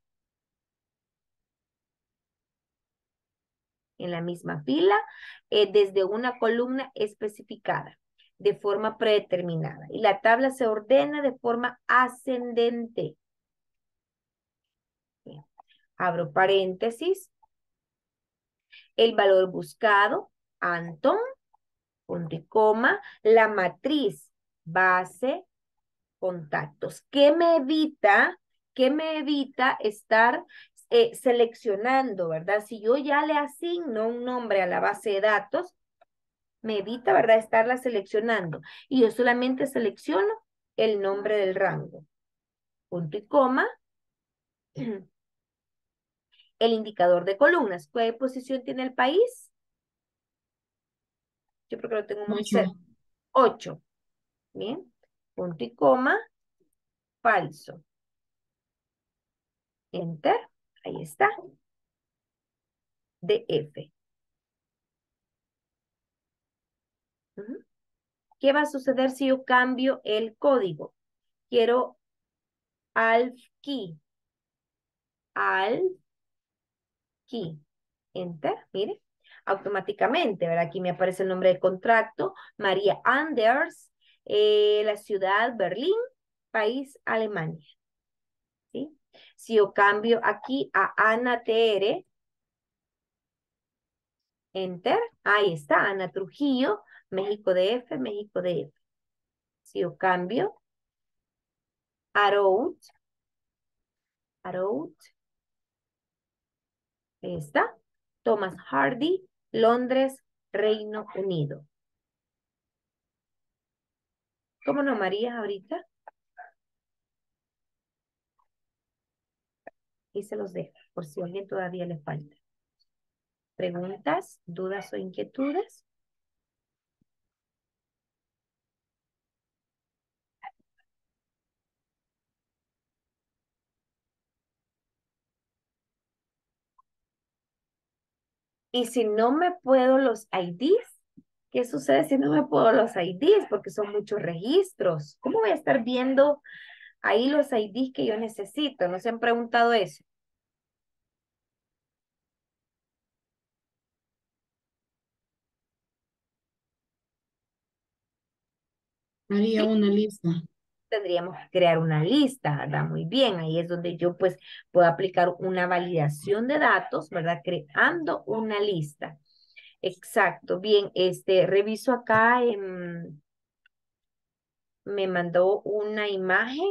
En la misma fila, eh, desde una columna especificada, de forma predeterminada. Y la tabla se ordena de forma ascendente. Bien. Abro paréntesis. El valor buscado, Anton, punto y coma, la matriz, base, contactos. ¿Qué me evita? ¿Qué me evita estar eh, seleccionando, verdad? Si yo ya le asigno un nombre a la base de datos, me evita, ¿verdad? Estarla seleccionando. Y yo solamente selecciono el nombre del rango. Punto y coma. El indicador de columnas. ¿Qué posición tiene el país? Yo creo que lo tengo muy Ocho. cerca. ocho. Bien. Punto y coma. Falso. Enter. Ahí está. D F. Uh-huh. ¿Qué va a suceder si yo cambio el código? Quiero alf key. Alf key. Enter. Mire. Automáticamente, ¿verdad? Aquí me aparece el nombre del contrato. María Anders. Eh, la ciudad Berlín. País Alemania. ¿Sí? Si yo cambio aquí a Ana T R. Enter. Ahí está. Ana Trujillo. México D F. México D F. Si yo cambio. Arout. Arout. Ahí está. Thomas Hardy, Londres, Reino Unido. ¿Cómo no, María, ahorita? Y se los dejo, por si a alguien todavía le falta. ¿Preguntas, dudas o inquietudes? Y si no me puedo los I Ds, ¿qué sucede si no me puedo los I Ds? Porque son muchos registros. ¿Cómo voy a estar viendo ahí los I Ds que yo necesito? ¿No se han preguntado eso? Haría ¿sí? una lista. Tendríamos que crear una lista, ¿verdad? Muy bien, ahí es donde yo pues puedo aplicar una validación de datos, ¿verdad? Creando una lista. Exacto, bien, este, reviso acá, em, me mandó una imagen.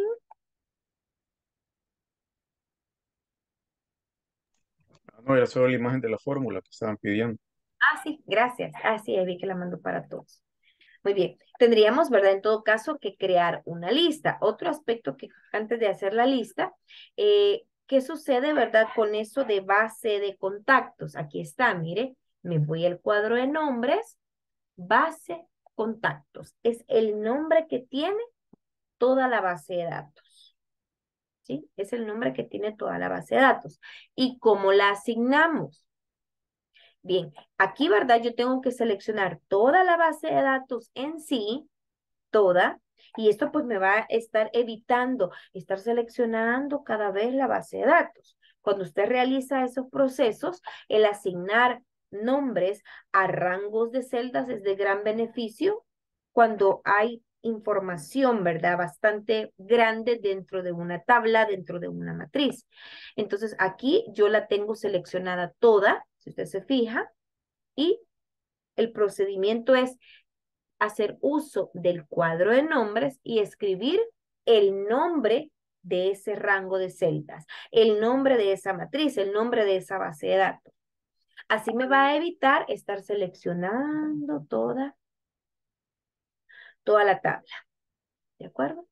Ah, no, era solo la imagen de la fórmula que estaban pidiendo. Ah, sí, gracias. Ah, sí, ahí vi que la mandó para todos. Muy bien, tendríamos, ¿verdad? En todo caso, que crear una lista. Otro aspecto que antes de hacer la lista, eh, ¿qué sucede, verdad? Con eso de base de contactos. Aquí está, mire, me voy al cuadro de nombres, base contactos. Es el nombre que tiene toda la base de datos. ¿Sí? Es el nombre que tiene toda la base de datos. ¿Y cómo la asignamos? Bien, aquí, ¿verdad? Yo tengo que seleccionar toda la base de datos en sí, toda, y esto pues me va a estar evitando estar seleccionando cada vez la base de datos. Cuando usted realiza esos procesos, el asignar nombres a rangos de celdas es de gran beneficio cuando hay información, ¿verdad? Bastante grande dentro de una tabla, dentro de una matriz. Entonces aquí yo la tengo seleccionada toda, si usted se fija, y el procedimiento es hacer uso del cuadro de nombres y escribir el nombre de ese rango de celdas, el nombre de esa matriz, el nombre de esa base de datos. Así me va a evitar estar seleccionando toda, toda la tabla. ¿De acuerdo?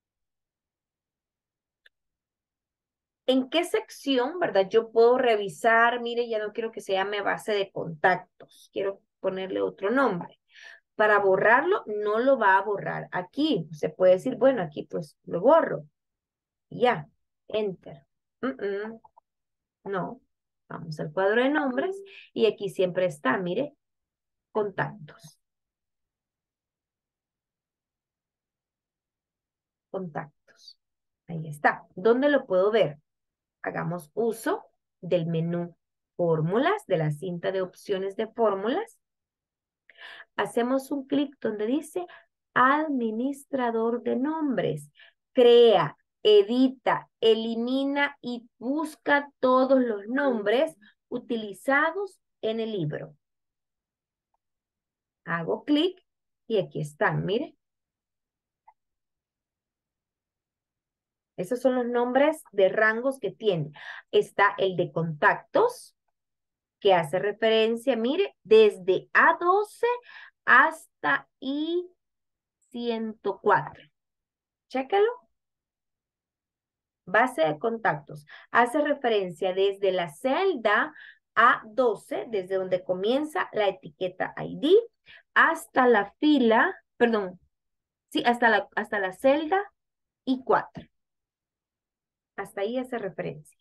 ¿En qué sección, verdad? Yo puedo revisar, mire, ya no quiero que se llame base de contactos, quiero ponerle otro nombre. Para borrarlo, no lo va a borrar aquí. Se puede decir, bueno, aquí pues lo borro. Ya, enter. Mm, mm. No, vamos al cuadro de nombres y aquí siempre está, mire, contactos. Contactos. Ahí está. ¿Dónde lo puedo ver? Hagamos uso del menú fórmulas, de la cinta de opciones de fórmulas. Hacemos un clic donde dice administrador de nombres. Crea, edita, elimina y busca todos los nombres utilizados en el libro. Hago clic y aquí están, mire. Esos son los nombres de rangos que tiene. Está el de contactos, que hace referencia, mire, desde A doce hasta I ciento cuatro. Chécalo. Base de contactos. Hace referencia desde la celda A doce, desde donde comienza la etiqueta I D, hasta la fila, perdón, sí, hasta la, hasta la celda I cuatro. Hasta ahí hace referencia.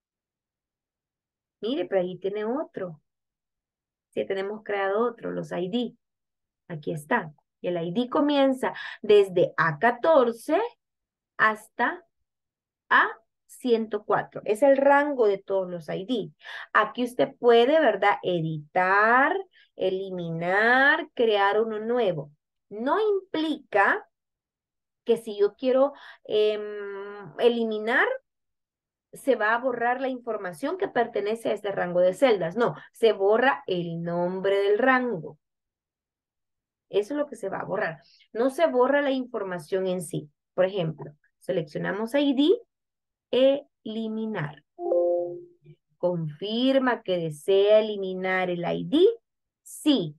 Mire, pero ahí tiene otro. Sí, tenemos creado otro, los I D. Aquí está. Y el I D comienza desde A catorce hasta A ciento cuatro. Es el rango de todos los I D. Aquí usted puede, ¿verdad? Editar, eliminar, crear uno nuevo. No implica que si yo quiero eh, eliminar, se va a borrar la información que pertenece a este rango de celdas. No, se borra el nombre del rango. Eso es lo que se va a borrar. No se borra la información en sí. Por ejemplo, seleccionamos I D, eliminar. ¿Confirma que desea eliminar el I D? Sí.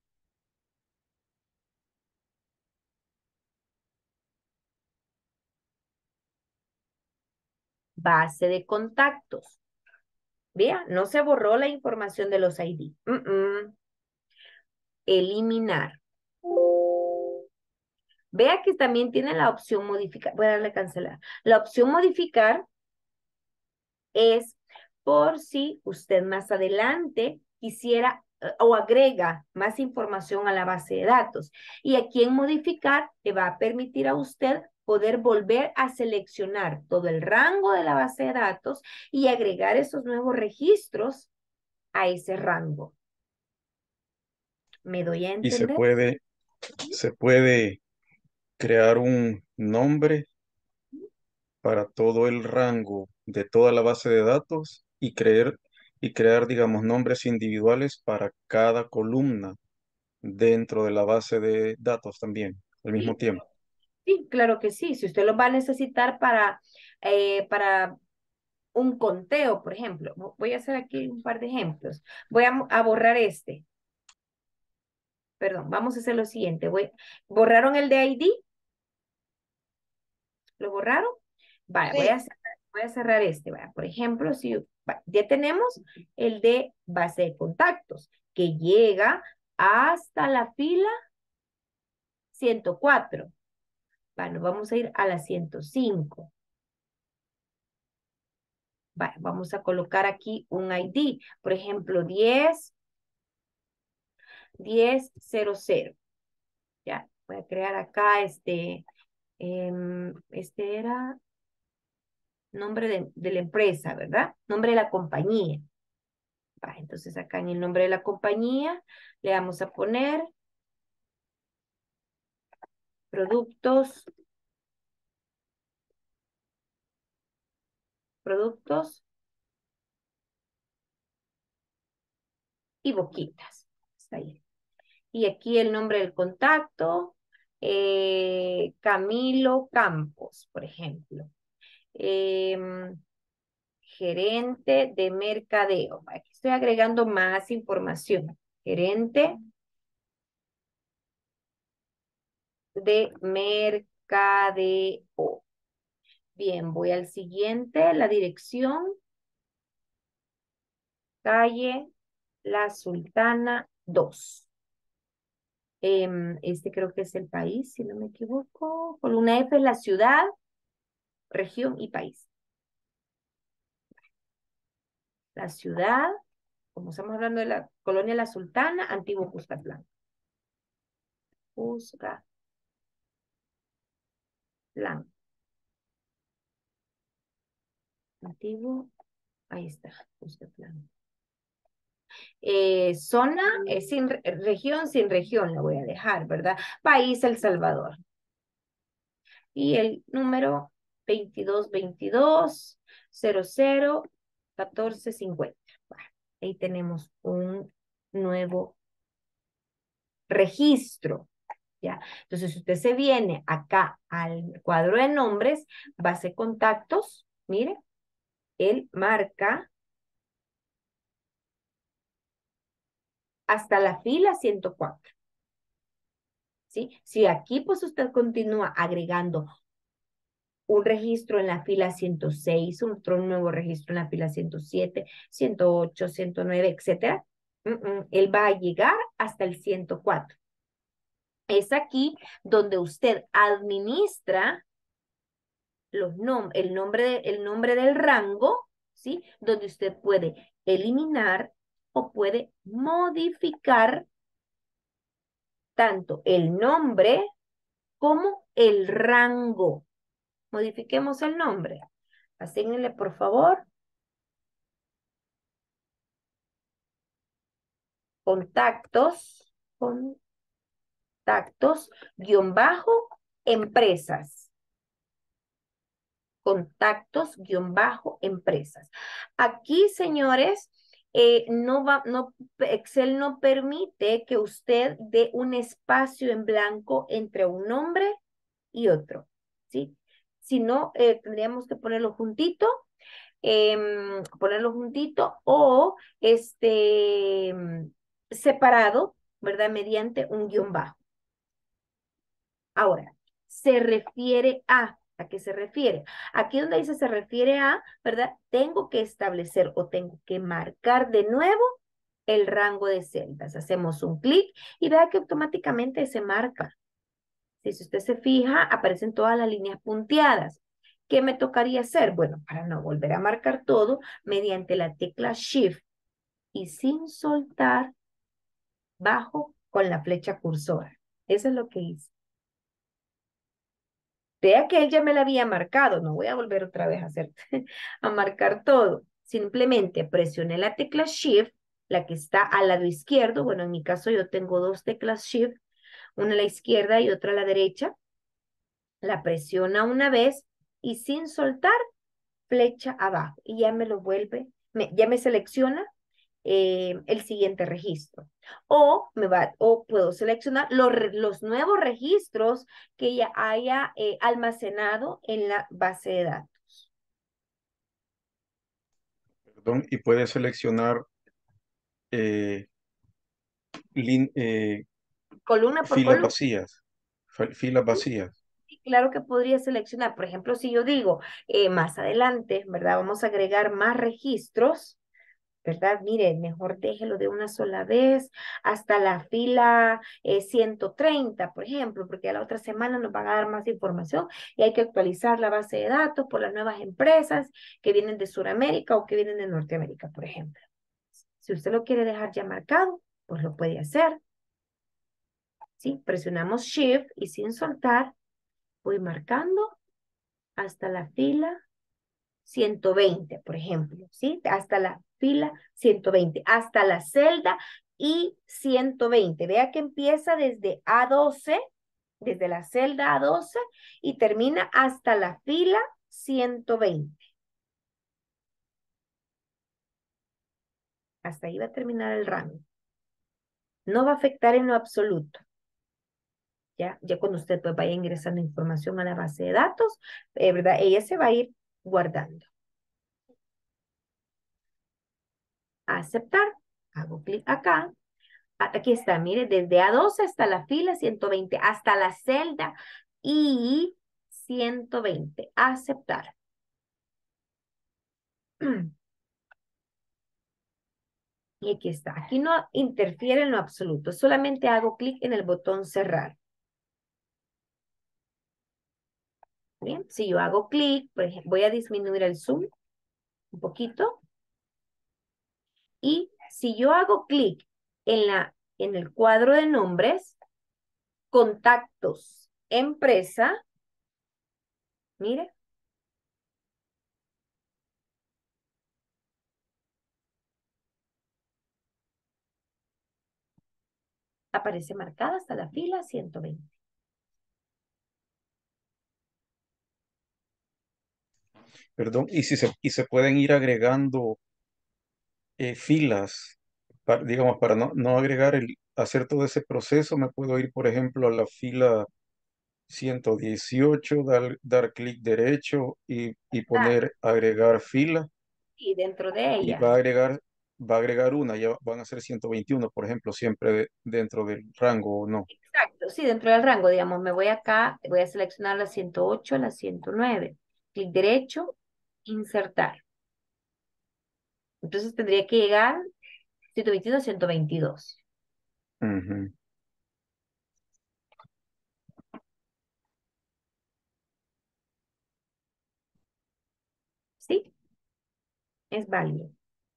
Base de contactos. Vea, no se borró la información de los I D. Mm -mm. Eliminar. Vea que también tiene la opción modificar. Voy a darle a cancelar. La opción modificar es por si usted más adelante quisiera o agrega más información a la base de datos. Y aquí en modificar le va a permitir a usted poder volver a seleccionar todo el rango de la base de datos y agregar esos nuevos registros a ese rango. ¿Me doy a Y se entender? puede, se puede crear un nombre para todo el rango de toda la base de datos y creer y crear, digamos, nombres individuales para cada columna dentro de la base de datos también, al mismo Sí, tiempo. sí, claro que sí. Si usted lo va a necesitar para, eh, para un conteo, por ejemplo. Vo- Voy a hacer aquí un par de ejemplos. Voy a, mo- a borrar este. Perdón, vamos a hacer lo siguiente. Voy, ¿borraron el de I D? ¿Lo borraron? Vaya, voy Sí, a cerrar, voy a cerrar este. Vaya, por ejemplo, si va, ya tenemos el de base de contactos, que llega hasta la fila ciento cuatro. Bueno, vamos a ir a la ciento cinco. Vaya, vamos a colocar aquí un I D. Por ejemplo, diez, diez, cero, cero. Ya, voy a crear acá este, em, este era nombre de, de la empresa, ¿verdad? Nombre de la compañía. Va, entonces acá en el nombre de la compañía le vamos a poner productos, productos y boquitas. Está ahí. Y aquí el nombre del contacto, eh, Camilo Campos, por ejemplo. Em, gerente de mercadeo. Aquí estoy agregando más información. Gerente de mercadeo. Bien, voy al siguiente, la dirección, calle La Sultana dos. Em, este creo que es el país, si no me equivoco. Columna F es la ciudad, región y país. La ciudad, como estamos hablando de la colonia La Sultana, antiguo Cuscatlán. Cuscatlán. Antiguo, ahí está, Cuscatlán. Eh, zona, eh, sin re- región, sin región, la voy a dejar, ¿verdad? País, El Salvador. Y el número veintidós veintidós cero cero catorce cincuenta. Bueno, ahí tenemos un nuevo registro, ¿ya? Entonces, si usted se viene acá al cuadro de nombres, base contactos, mire, él marca hasta la fila ciento cuatro. ¿Sí? Si aquí pues usted continúa agregando un registro en la fila ciento seis, otro nuevo registro en la fila ciento siete, ciento ocho, ciento nueve, etcétera, mm, mm, él va a llegar hasta el ciento cuatro. Es aquí donde usted administra los nom el, nombre de, el nombre del rango, ¿sí? Donde usted puede eliminar o puede modificar tanto el nombre como el rango. Modifiquemos el nombre. Asígnele, por favor, contactos, contactos, guión bajo, empresas. Contactos, guión bajo, empresas. Aquí, señores, eh, no va, no, Excel no permite que usted dé un espacio en blanco entre un nombre y otro, ¿sí? Si no, eh, tendríamos que ponerlo juntito, em, ponerlo juntito o este separado, ¿verdad? Mediante un guión bajo. Ahora, se refiere a, ¿a qué se refiere? Aquí donde dice se refiere a, ¿verdad? Tengo que establecer o tengo que marcar de nuevo el rango de celdas. Hacemos un clic y vea que automáticamente se marca. Si usted se fija, aparecen todas las líneas punteadas. ¿Qué me tocaría hacer? Bueno, para no volver a marcar todo, mediante la tecla Shift y sin soltar, bajo con la flecha cursora. Eso es lo que hice. Vea que él ya me la había marcado, no voy a volver otra vez a hacer, a marcar todo. Simplemente presioné la tecla Shift, la que está al lado izquierdo. Bueno, en mi caso yo tengo dos teclas Shift, una a la izquierda y otra a la derecha. La presiona una vez y sin soltar, flecha abajo. Y ya me lo vuelve, me, ya me selecciona eh, el siguiente registro. O, me va, o puedo seleccionar los, los nuevos registros que ya haya eh, almacenado en la base de datos. Perdón, y puede seleccionar eh, lin- eh, Columna por filas columna. vacías, fi- filas vacías. Sí, claro que podría seleccionar. Por ejemplo, si yo digo eh, más adelante, ¿verdad? Vamos a agregar más registros. ¿Verdad? Mire, mejor déjelo de una sola vez hasta la fila eh, ciento treinta, por ejemplo, porque a la otra semana nos van a dar más información y hay que actualizar la base de datos por las nuevas empresas que vienen de Sudamérica o que vienen de Norteamérica, por ejemplo. Si usted lo quiere dejar ya marcado, pues lo puede hacer. ¿Sí? Presionamos Shift y sin soltar, voy marcando hasta la fila ciento veinte, por ejemplo, ¿sí? Hasta la fila ciento veinte, hasta la celda y ciento veinte. Vea que empieza desde A doce, desde la celda A doce y termina hasta la fila ciento veinte. Hasta ahí va a terminar el rango. No va a afectar en lo absoluto. Ya, ya cuando usted pues vaya ingresando información a la base de datos, eh, ¿verdad? Ella se va a ir guardando. Aceptar. Hago clic acá. Aquí está, mire, desde A doce hasta la fila ciento veinte, hasta la celda y ciento veinte. Aceptar. Y aquí está. Aquí no interfiere en lo absoluto. Solamente hago clic en el botón cerrar. Bien, si yo hago clic, por ejemplo, voy a disminuir el zoom un poquito. Y si yo hago clic en, la, en el cuadro de nombres, contactos, empresa, mire. Aparece marcada hasta la fila ciento veinte. Perdón, y si se, y se pueden ir agregando eh, filas, pa- digamos, para no, no agregar el, hacer todo ese proceso, me puedo ir, por ejemplo, a la fila ciento dieciocho, dar, dar clic derecho y, y Ah, poner agregar fila y dentro de y ella. va a agregar, va a agregar una, ya van a ser ciento veintiuno, por ejemplo, siempre de- dentro del rango o no. Exacto, sí, dentro del rango, digamos, me voy acá, voy a seleccionar la ciento ocho, la ciento nueve. Clic derecho, insertar. Entonces tendría que llegar ciento veintiuno, ciento veintidós. Ujú. ¿Sí? Es válido.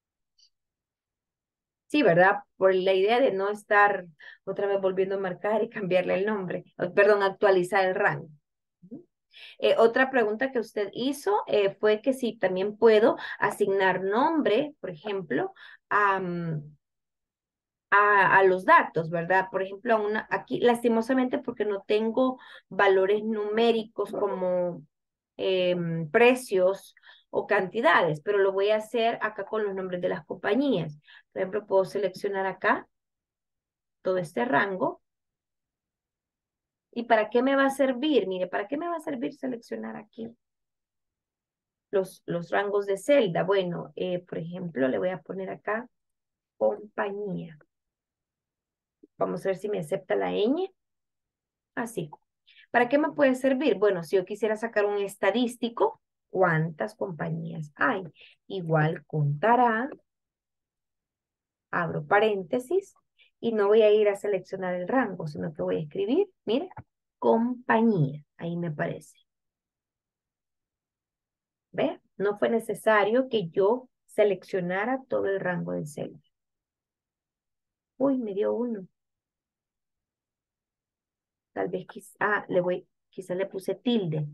Sí, ¿verdad? Por la idea de no estar otra vez volviendo a marcar y cambiarle el nombre. O, perdón, actualizar el rango. Ujú. Eh, otra pregunta que usted hizo eh, fue que si también puedo asignar nombre, por ejemplo, a, mm, a, a los datos, ¿verdad? Por ejemplo, a una, aquí lastimosamente porque no tengo valores numéricos como em, precios o cantidades, pero lo voy a hacer acá con los nombres de las compañías. Por ejemplo, puedo seleccionar acá todo este rango. ¿Y para qué me va a servir? Mire, ¿para qué me va a servir seleccionar aquí los, los rangos de celda? Bueno, eh, por ejemplo, le voy a poner acá compañía. Vamos a ver si me acepta la ñ. Así. ¿Para qué me puede servir? Bueno, si yo quisiera sacar un estadístico, ¿cuántas compañías hay? Igual contará, abro paréntesis, y no voy a ir a seleccionar el rango, sino que voy a escribir, mire, compañía. Ahí me aparece. ¿Ve? No fue necesario que yo seleccionara todo el rango de celda. Uy, me dio uno. Tal vez quizá, ah, le voy, quizá le puse tilde.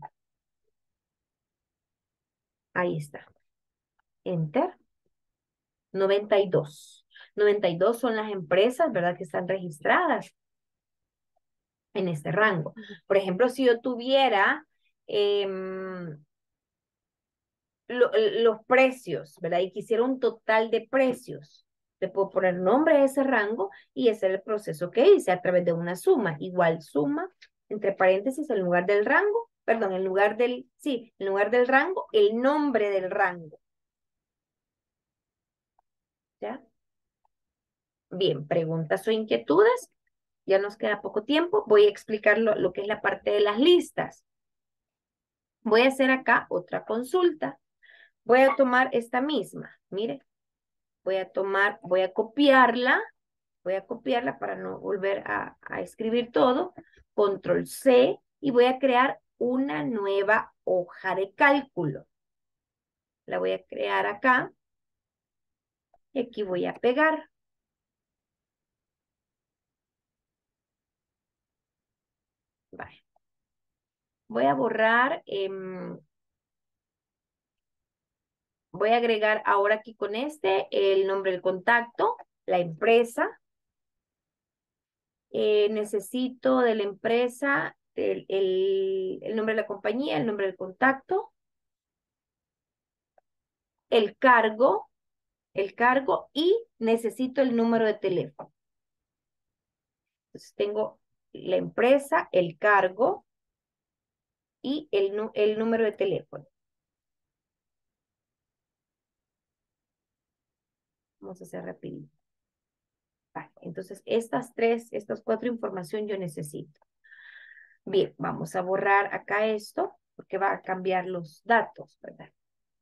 Ahí está. Enter. noventa y dos. noventa y dos son las empresas, ¿verdad? Que están registradas. en este rango. Por ejemplo, si yo tuviera em, lo- los precios, ¿verdad? Y quisiera un total de precios, le puedo poner nombre a ese rango y ese es el proceso que hice a través de una suma. Igual suma, entre paréntesis, en lugar del rango, perdón, en lugar del, sí, en lugar del rango, el nombre del rango. ¿Ya? Bien, preguntas o inquietudes. Ya nos queda poco tiempo. Voy a explicar lo, lo que es la parte de las listas. Voy a hacer acá otra consulta. Voy a tomar esta misma. Mire, voy a tomar, voy a copiarla. Voy a copiarla para no volver a, a escribir todo. Control C y voy a crear una nueva hoja de cálculo. La voy a crear acá. Y aquí voy a pegar. Vale. Voy a borrar, eh, voy a agregar ahora aquí con este el nombre del contacto, la empresa. Eh, necesito de la empresa el, el, el nombre de la compañía, el nombre del contacto, el cargo, el cargo y necesito el número de teléfono. Entonces tengo la empresa, el cargo y el, nu- el número de teléfono. Vamos a hacer rapidito. Vale, entonces estas tres, estas cuatro información yo necesito. Bien, vamos a borrar acá esto porque va a cambiar los datos, ¿verdad?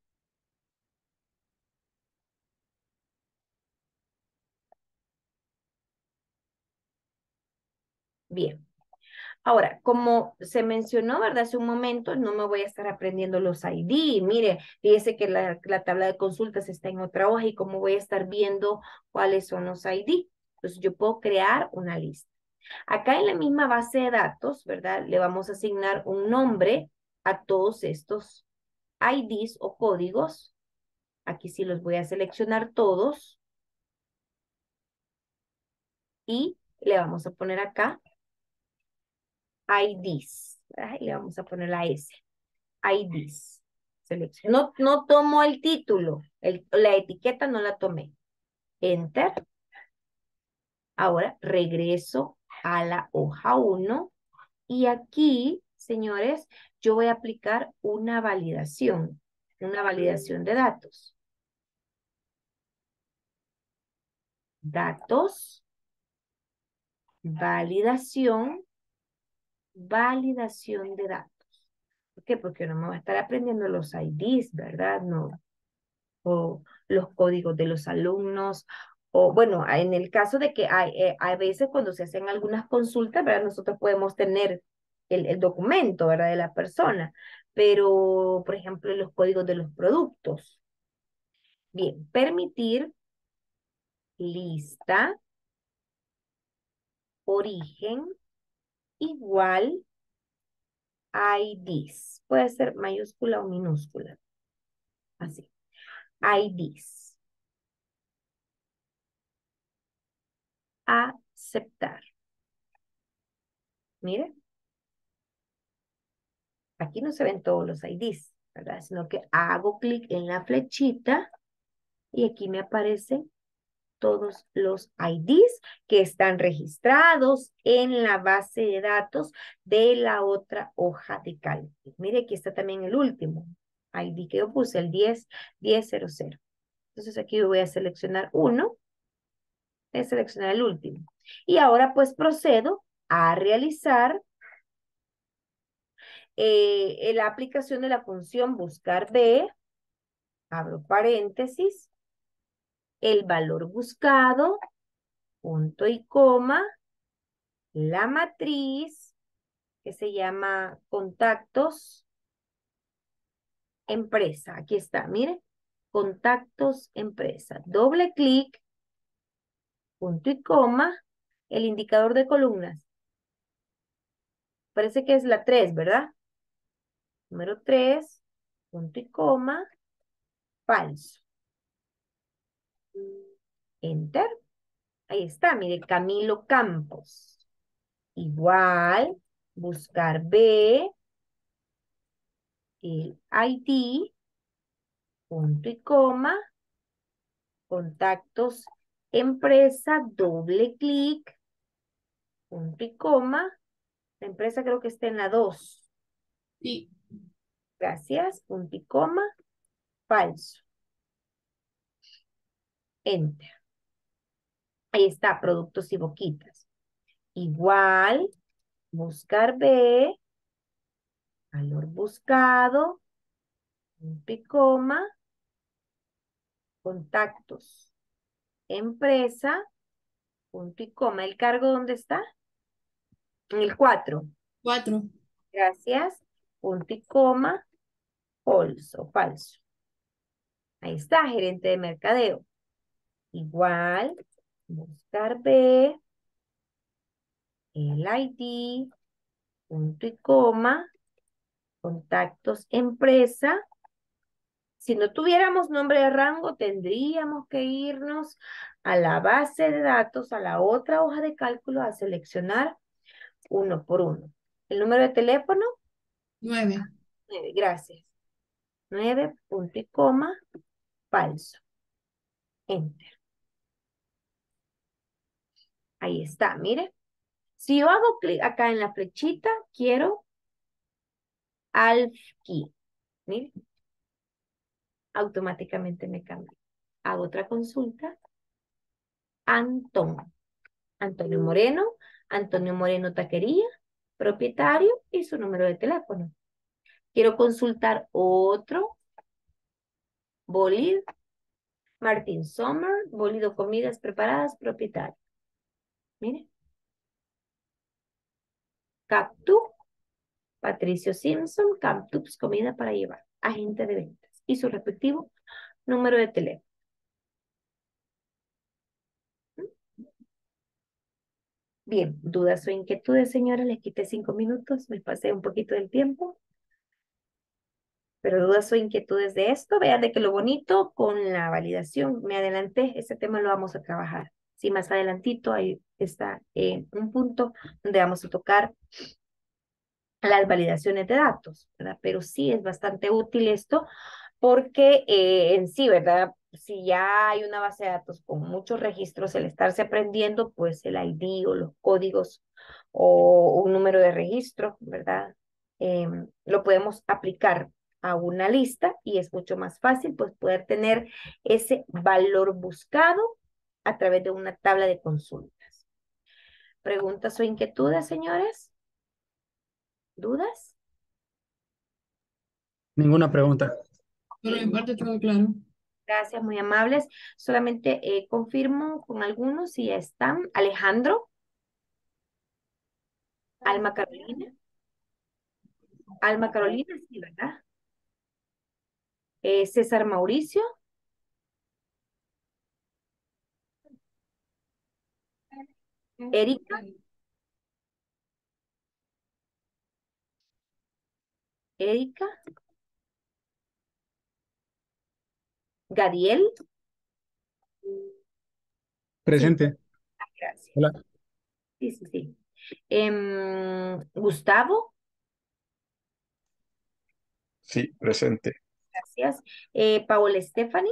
Bien. Ahora, como se mencionó, ¿verdad? Hace un momento, no me voy a estar aprendiendo los I D. Mire, fíjese que la, la tabla de consultas está en otra hoja y cómo voy a estar viendo cuáles son los I D. Entonces, yo puedo crear una lista. Acá en la misma base de datos, ¿verdad? Le vamos a asignar un nombre a todos estos I Ds o códigos. Aquí sí los voy a seleccionar todos. Y le vamos a poner acá I Ds. ¿verdad? Y le vamos a poner la S. I Ds. Selección. No, no tomo el título. El, la etiqueta no la tomé. Enter. Ahora regreso a la hoja uno. Y aquí, señores, yo voy a aplicar una validación. Una validación de datos. Datos. Validación. Validación de datos. ¿Por qué? Porque no me va a estar aprendiendo los I Ds, ¿verdad? No. O los códigos de los alumnos. O bueno, en el caso de que hay, eh, hay veces cuando se hacen algunas consultas, ¿verdad? Nosotros podemos tener el, el documento, ¿verdad? De la persona. Pero, por ejemplo, los códigos de los productos. Bien, permitir lista, origen, igual I Ds. Puede ser mayúscula o minúscula. Así. I Ds. Aceptar. Mire. Aquí no se ven todos los I Ds, ¿verdad? Sino que hago clic en la flechita y aquí me aparecen todos los I Ds que están registrados en la base de datos de la otra hoja de cálculo. Mire, aquí está también el último I D que yo puse, el diez, diez, cero, cero. Entonces aquí voy a seleccionar uno, voy a seleccionar el último. Y ahora pues procedo a realizar eh, la aplicación de la función buscar B, abro paréntesis, el valor buscado, punto y coma, la matriz, que se llama contactos, empresa. Aquí está, mire, contactos, empresa. Doble clic, punto y coma, el indicador de columnas. Parece que es la tres, ¿verdad? Número tres, punto y coma, falso. Enter. Ahí está, mire, Camilo Campos. Igual, buscar B, el I D, punto y coma, contactos, empresa, doble clic, punto y coma. La empresa creo que está en la dos. Sí. Gracias, punto y coma, falso. Enter. Ahí está, productos y boquitas. Igual, buscar B, valor buscado, punto y coma, contactos, empresa, punto y coma. ¿El cargo dónde está? En el cuatro. Cuatro. Gracias, punto y coma, falso, falso. Ahí está, gerente de mercadeo. Igual, buscar B, el I D, punto y coma, contactos, empresa. Si no tuviéramos nombre de rango, tendríamos que irnos a la base de datos, a la otra hoja de cálculo, a seleccionar uno por uno. ¿El número de teléfono? Nueve. Nueve, gracias. Nueve, punto y coma, falso. Enter. Ahí está, mire. Si yo hago clic acá en la flechita, quiero Alf Key. Mire. Automáticamente me cambia. Hago otra consulta. Antón. Antonio Moreno. Antonio Moreno Taquería. Propietario y su número de teléfono. Quiero consultar otro. Bolid. Martín Sommer. Bolido Comidas Preparadas. Propietario. Mire. Cactus. Patricio Simpson, Camtups, comida para llevar, agente de ventas y su respectivo número de teléfono. Bien, dudas o inquietudes, señora, les quité cinco minutos, me pasé un poquito del tiempo. Pero dudas o inquietudes de esto, vean de que lo bonito con la validación, me adelanté, ese tema lo vamos a trabajar. Sí, más adelantito ahí está eh, un punto donde vamos a tocar las validaciones de datos, ¿verdad? Pero sí es bastante útil esto porque eh, en sí, ¿verdad? Si ya hay una base de datos con muchos registros, el estarse aprendiendo, pues el I D o los códigos o un número de registro, ¿verdad? Eh, lo podemos aplicar a una lista y es mucho más fácil, pues, poder tener ese valor buscado a través de una tabla de consultas. ¿Preguntas o inquietudes, señores? ¿Dudas? Ninguna pregunta. Por mi parte todo claro. Gracias, muy amables. Solamente eh, confirmo con algunos si ya están. Alejandro. Alma Carolina. Alma Carolina, sí, ¿verdad? Eh, César Mauricio. Erika. Erika. Gadiel. Presente. Sí. Gracias. Hola. Sí, sí, sí. Em, Gustavo. Sí, presente. Gracias. Eh, Paola Stephanie.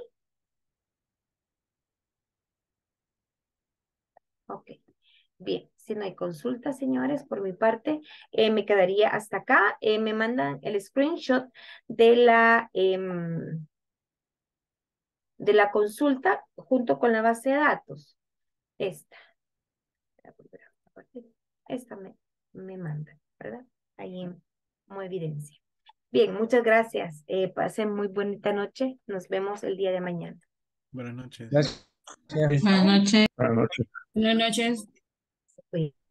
Ok. Bien, si no hay consulta, señores, por mi parte, eh, me quedaría hasta acá. Eh, me mandan el screenshot de la, em, de la consulta junto con la base de datos. Esta. Esta me, me manda, ¿verdad? Ahí como evidencia. Bien, muchas gracias. Eh, pasen muy bonita noche. Nos vemos el día de mañana. Buenas noches. Gracias. Buenas noches. Buenas noches. Buenas noches. Cuídense.